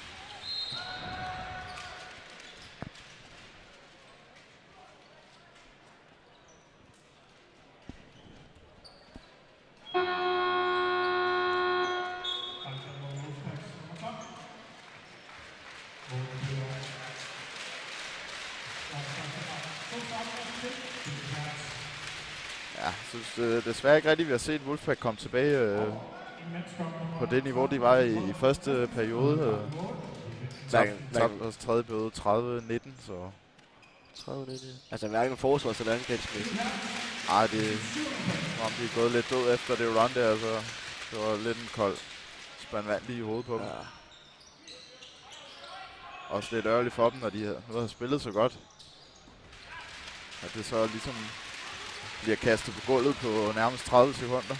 Ja, jeg synes øh, desværre ikke rigtigt, vi har set Wolfpack komme tilbage øh, på det niveau, de var i, i første periode. Øh. Tabte os tredje periode tredive nitten, så... tredive nitten? Altså hverken forsvars- eller angrebsmæssigt. Ej, det om de er gået lidt død efter det run der, så det var lidt en kold spand vand lige i hovedet på dem. Ja. Også lidt ærgerligt for dem, når de nu har spillet så godt. At det så ligesom bliver kastet på gulvet på nærmest tredive sekunder.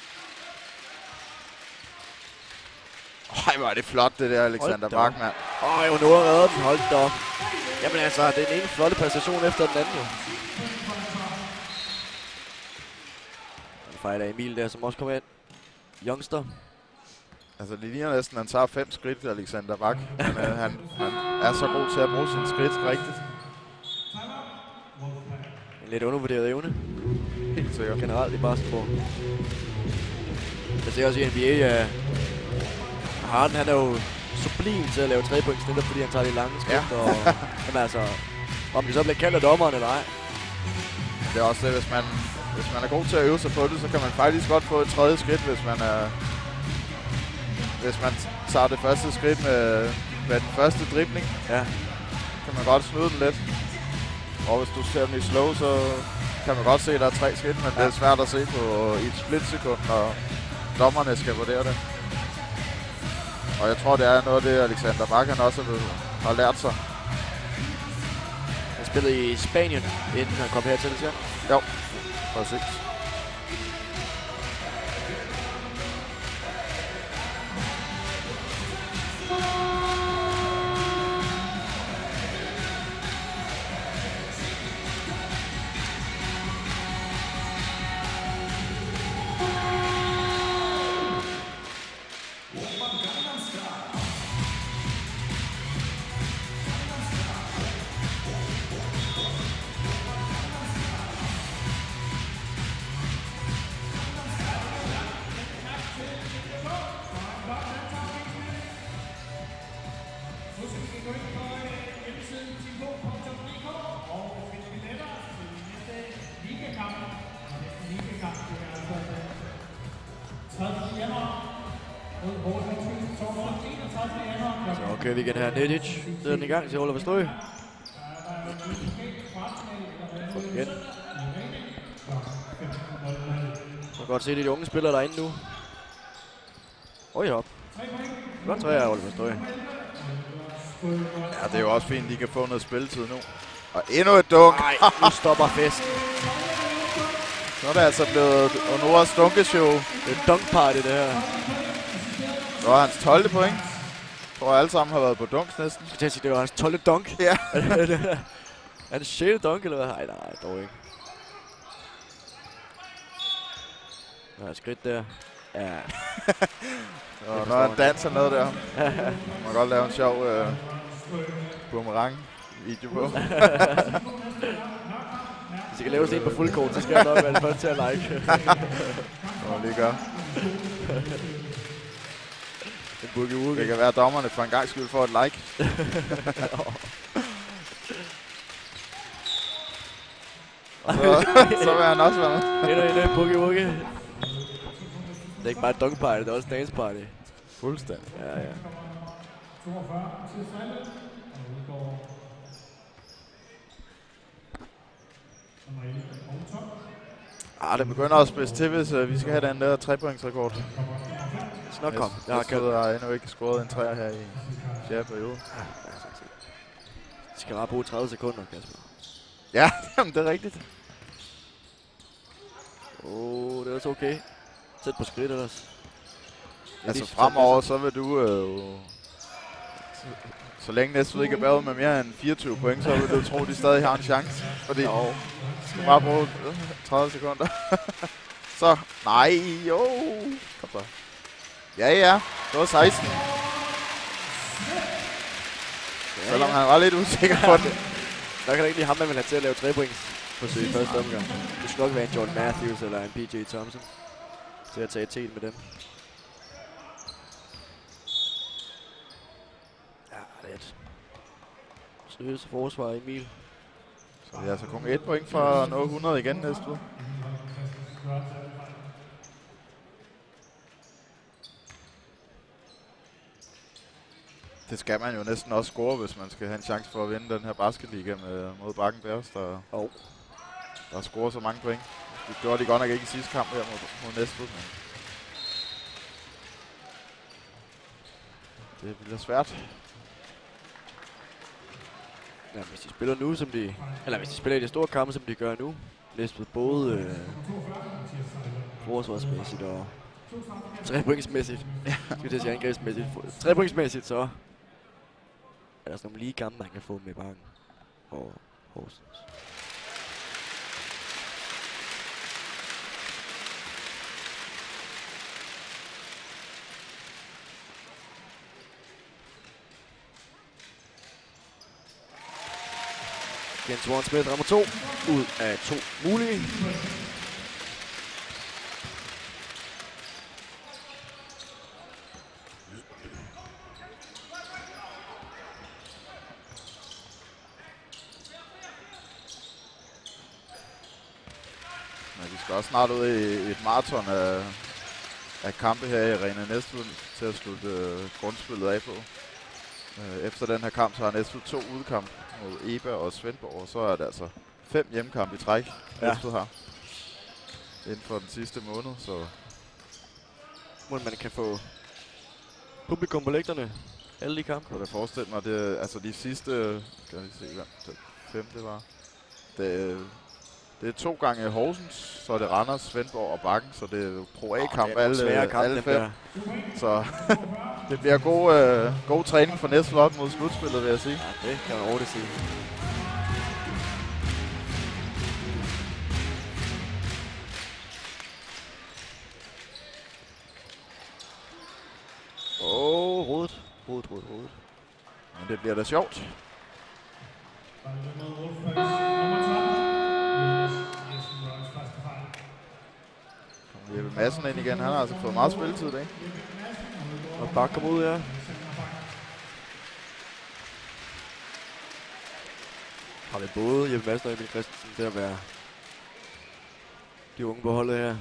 Ej, hvor er det flot, det der, Alexander Bachmann. Åh, jeg var nu at redde den. Hold da op. Jamen altså, det er en ene flotte præstation efter den anden jo. Den fejler Emil der, som også kommer ind. Youngster. Altså, det ligner næsten, han tager fem skridt, Alexander Bach. Men øh, han, han er så god til at bruge sine skridt rigtigt. En lidt undervurderet evne. Helt sikkert. Generelt i basketball. Jeg ser også i N B A, uh, Harden han er jo sublim til at lave tre point snit, fordi han tager de lange skridt. Ja. Og, jamen altså, om det så bliver kaldt af dommeren eller ej. Det er også det, hvis man, hvis man er god til at øve sig på det, så kan man faktisk godt få et tredje skridt, hvis man er... Hvis man tager det første skridt med, med den første dribling. Ja. Kan man godt snyde den lidt. Og hvis du ser dem i slow, så kan man godt se, at der er tre skridt, men ja. Det er svært at se på i et splitsekund, når dommerne skal vurdere det. Og jeg tror, det er noget af det, Alexander Bak han også har lært sig. Han spillede i Spanien, inden han kom hertil, siger han? Jo, præcis. Så kører vi igen her. Nedic sidder den i gang til Oliver Strøg. Få den igen. Så kan godt se, det er de unge spillere, der er inde nu. Oj, hop. Godt træer af Oliver Strøg. Ja, det er jo også fint, de kan få noget spilletid nu. Og endnu et dunk. Nej, nu stopper festen. Så er det altså blevet Honoras dunkeshow. Det er et dunk-party, det her. Det var hans tolvte point. Jeg tror, alle sammen har været på dunks næsten. Jeg skal sige, det var hans tolvte dunk. Ja. Er det sjette dunk, eller hvad? Nej, nej, dog ikke. Der er et skridt der. Ja. Og når han danser noget der. Man kan godt lave en sjov øh, boomerang-video på. Hvis jeg kan lave sådan en på fuldkort, så skal jeg nok være den første til at like. Det må lige gøre. Det kan være, at dommerne for en gang skyld får et like. Og så, så vil han også være med. Det er en boogie woogie. Det er ikke bare et dunk party, det er også dance party. Fuldstændig. Ja, ja. Ah, det begynder at spidse til, hvis uh, vi skal have den der trepointsrekord. Det skal nok komme. Jeg, jeg, jeg har endnu ikke scoret en træer her i fjerde periode. De skal bare bruge tredive sekunder, Kasper. Ja, jamen, det er rigtigt. Åh, oh, det er også okay. Sæt på skridt ellers. Altså fremover, så vil du... Øh, så, så længe Næstved ikke er bagud med mere end fireogtyve point, så vil du tro, de stadig har en chance. Fordi jo. De skal bare bruge tredive sekunder. Så, nej, jo. Kom så. Ja, ja. Det var seksten. Ja, selvom ja. Han var lidt usikker på det. Der kan det ikke lige ham, man vil have til at lave tre point forsøg i første omgang. Det skal nok være en Jordan Matthews eller en P J Thompson til at tage teten med dem. Ja, lidt. Seriøse forsvar, Emil. Så det er altså kun et point fra nå hundrede igen næste uge. Det skal man jo næsten også score, hvis man skal have en chance for at vinde den her Basketligaen mod Bakken Bears, der, oh. der scorer så mange point. Det gjorde de godt nok ikke i sidste kamp her mod, mod Næstved. Det bliver svært. Ja, hvis de spiller nu, som de... Eller hvis de spiller i de store kampe, som de gør nu. Næstved både øh, forsvarsmæssigt og trepointsmæssigt. Skal jeg sige angrebsmæssigt. Trepointsmæssigt, så er der sådan nogle lige kampe, man kan få med Bakken og Horsens. Jens Warren Smith rammer to ud af to mulige. Men vi skal også snart ud i et maraton af, af kampe her i Arena Næstved til at slutte uh, grundspillet af på. Uh, efter den her kamp, så har Næstved to udkampe. mod Eba og Svendborg, og så er det altså fem hjemmekampe i træk, Ja. Næstved har. Inden for den sidste måned, så... Må man kan få publikum på lægterne. Alle de kampe. Kan jeg forestille mig, det altså de sidste... Kan vi se, hvad det femte var? Det, det er to gange Horsens, så er det Randers, Svendborg og Bakken, så det er jo Pro A-kamp, oh, alle, kamp, alle fem. der. Så det bliver god, øh, god træning for Næstved op mod slutspillet, vil jeg sige. Ja, det kan man roligt sige. Åh, oh, rodet. Rodet, rodet, rodet. Men det bliver da sjovt. Herlev Wolfpack nummer tretten. Jeppe Madsen ind igen. Han har altså fået meget spilletid i dag. Og Bak kommer ud, ja. Har det både Jeppe Madsen og Emil Christensen til at være de unge på holdet her.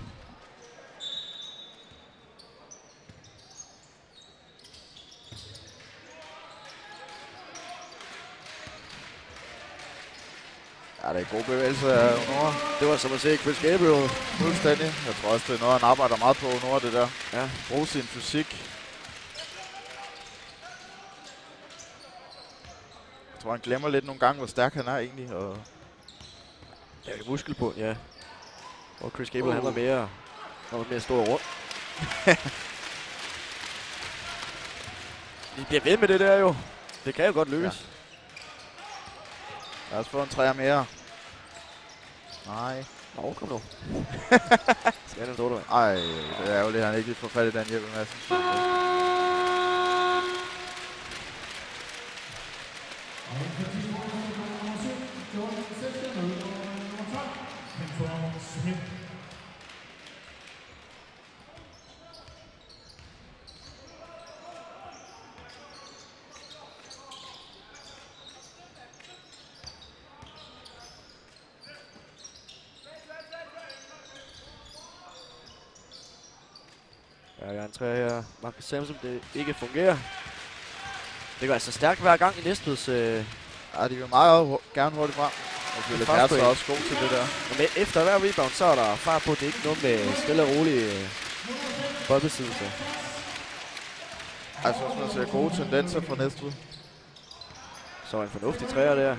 Ja, det er god bevægelse af Honora. Det var som at se Chris Gabriel. Fuldstændig. Jeg tror også, det er noget, han arbejder meget på, Honora, det der. Ja. Bruge sin fysik. Jeg tror, han glemmer lidt nogle gange, hvor stærk han er egentlig. Og Ja, det er muskel på, ja. Og Chris Gabriel, uh. han var mere, han var mere stor rundt. Vi bliver ved med det der jo. Det kan jo godt lykkes. Ja. Lad os få en træer mere. Nej. Nå, kom nu. Skal han stå der? Ej, det er ærgerligt, at han ikke lige får fat i den Jeppe Madsen. Ja, jeg er en træer her. Marcus Samson, det ikke fungerer. Det går altså stærkt hver gang i Næstveds. Øh Ja, de vil meget hu- gerne hurtigt frem. Og Philip Hertz er også god til det der. Men efter hver rebound, så er der fart på. Det er ikke noget med stille og rolig øh, boldbesiddelse. Jeg synes, man ser gode tendenser fra Næstved. Så en fornuftig træer der.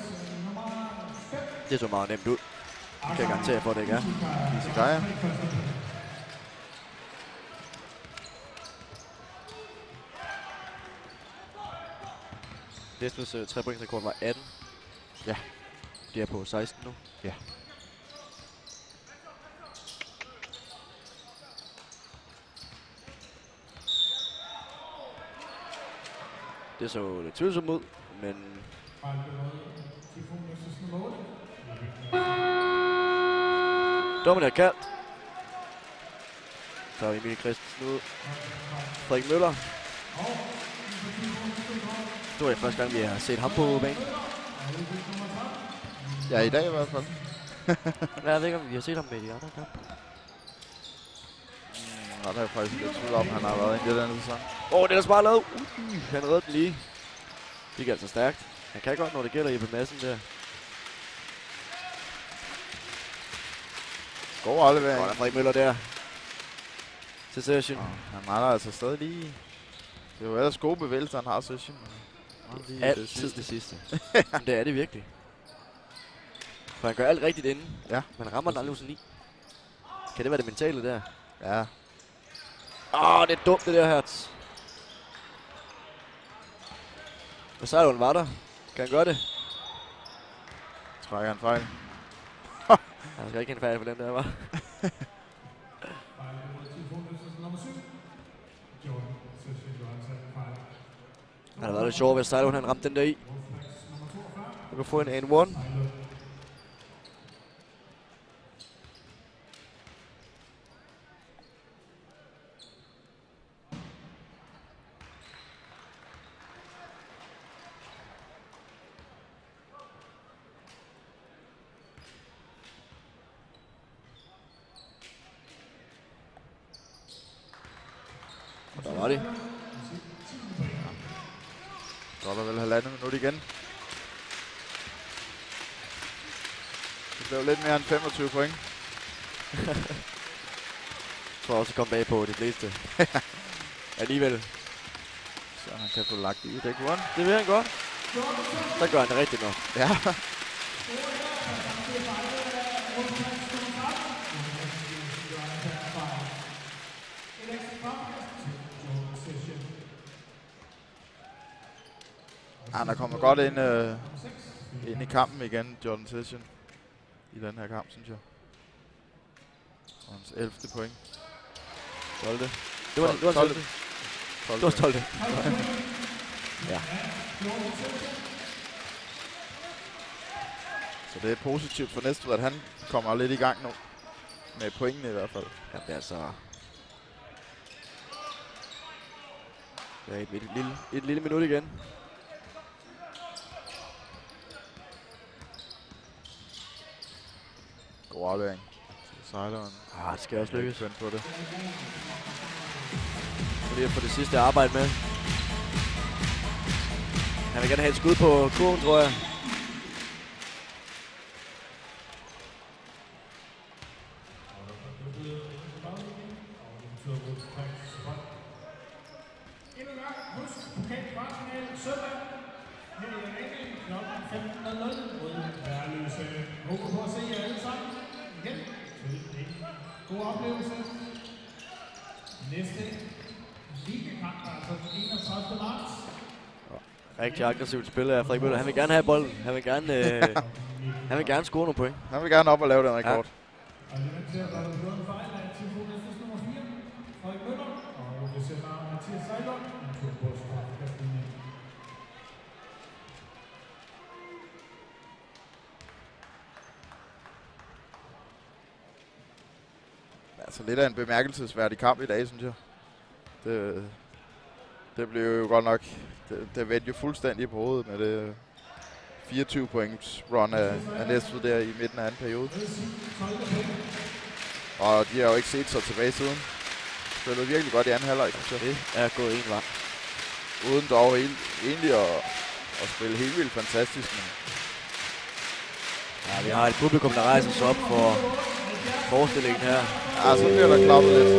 Det så meget nemt ud. Det kan jeg garantere for, at det ikke er. Isigaya. Næstveds øh, trepointsrekord var atten. Ja. De er på seksten nu. Ja. Det så lidt tvivlsomt ud, men dommen er kaldt. Så er Emil Christensen ud. Frederik Møller. Det var det første gang, vi har set ham på banen. Ja, i dag i hvert fald. Jeg ved ikke, om vi har set ham med de andre kampe. Mm, der er jeg faktisk lidt tvivl om, han har været inde i den sæson. Åh, oh, det er da smart lavet. Uh, han redde den lige. Det gik altså stærkt. Han kan godt, når det gælder Jeppe Madsen der. God aflevering. Godt af Frederik Møller der. Til session. Oh, han mangler altså stadig lige. Det er jo ellers gode bevægelser, han har session. Altid det sidste. Men det er det virkelig. For han gør alt rigtigt inden. Ja. Men rammer den aldrig hos en ni. Kan det være det mentale der? Ja. Åh, oh, det er dumt det der, Hertz. Og Sejlund var der. Kan han gøre det? Trækker han fejl. Han skal ikke have en fejl på den der, var. Han har været lidt sjovt, hvis Sejlund han ramte den der i. Du kan få en and one. Og der var det. Så er der vel halvandet minut igen. Det blev lidt mere end femogtyve point. Jeg tror også at komme bag på de fleste. Alligevel. Så han kan få lagt i. Det kunne han. Det vil han godt. Så gør han det rigtigt nok. Ja. Han er kommet godt ind, øh, ind i kampen igen, Jordan Session. I den her kamp, synes jeg. Og hans ellevte point. tolvte. Det var det var tolvte. Det var tolvte. Ja. Så det er positivt for Næstved, at han kommer lidt i gang nu. Med pointene i hvert fald. Ja, det er så... Ja, et, et, lille, et lille minut igen. God aflevering. Sejleren. Ah, det skal også lykkes. Vent på det. Så lige at få det sidste arbejde med. Han vil gerne have et skud på kurven, tror jeg. Endnu en gang, husk pokalkvartfinale søndag. Her i arenaen klokken femten nul nul mod Herlev. Håber på at se jer alle sammen igen til en god oplevelse. Næste ligakamp er altså den enogtredivte marts. Rigtig aggressivt spil af Frederik Møller. Han vil gerne have bolden. Han vil gerne, øh, han vil gerne score nogle point. Han vil gerne op og lave den rekord. Og det er til at der er en fejl af Tilfodestes nummer fire, Frederik Møller, og det sender Mathias Sejlund, en tur på Basketligaen. Altså lidt af en bemærkelsesværdig kamp i dag, synes jeg. Det, det blev jo godt nok, det, det vendte jo fuldstændig på hovedet med det fireogtyve points run af, af Næstved der i midten af anden periode. Og de har jo ikke set sig tilbage siden. Spillede virkelig godt i anden halvleg, synes jeg. Det er gået en vej. Uden dog helt, egentlig at, at spille helt vildt fantastisk. Men Ja, vi har et publikum, der rejser sig op for forestillingen her. ja, så bliver der klappet lidt.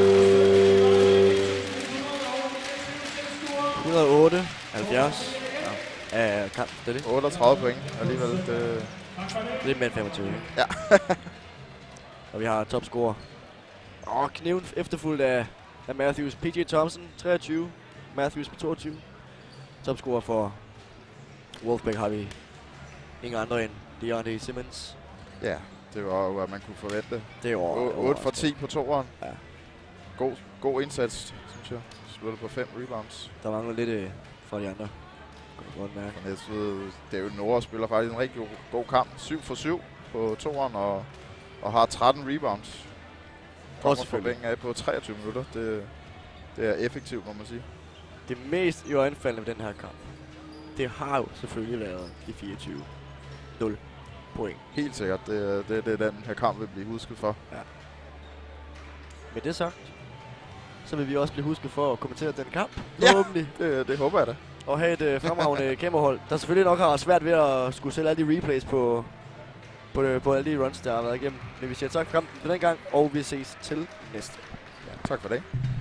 et hundrede og otte halvfjerds ja. Af kampen, det er det. otteogtredive point alligevel. Det, Lidt mere end femogtyve, ikke? ja. Og vi har topscorer. Og kniven efterfulgt af, af Matthews. P J Thompson, treogtyve. Matthews på toogtyve. Topscorer for Wolfpack har vi ingen andre end DeAndre Simmons. Ja, det var jo, hvad man kunne forvente. Det er over. otte for ti på toeren. Ja. God, god indsats, synes jeg. Slutter på fem rebounds. Der mangler lidt øh, fra de andre. Godt mærke. Næstved, David Nora spiller faktisk en rigtig god, god kamp. syv for syv på toeren og, og har tretten rebounds. Kommer fra bænken af på treogtyve minutter. Det, det er effektivt, må man sige. Det mest i øjenfaldende ved den her kamp, det har jo selvfølgelig været de fireogtyve nul point. Helt sikkert. Det, det, det er den her kamp, vil blive husket for. Ja. Med det sagt, så vil vi også blive husket for at kommentere den kamp. Ja, forhåbentlig. Det, det håber jeg da. Og have et øh, fremragende kamerahold, der selvfølgelig nok har svært ved at skulle sælge alle de replays på, på, på alle de runs, der har været igennem. Men vi siger tak for kampen for den gang, og vi ses til næste. Ja, tak for det.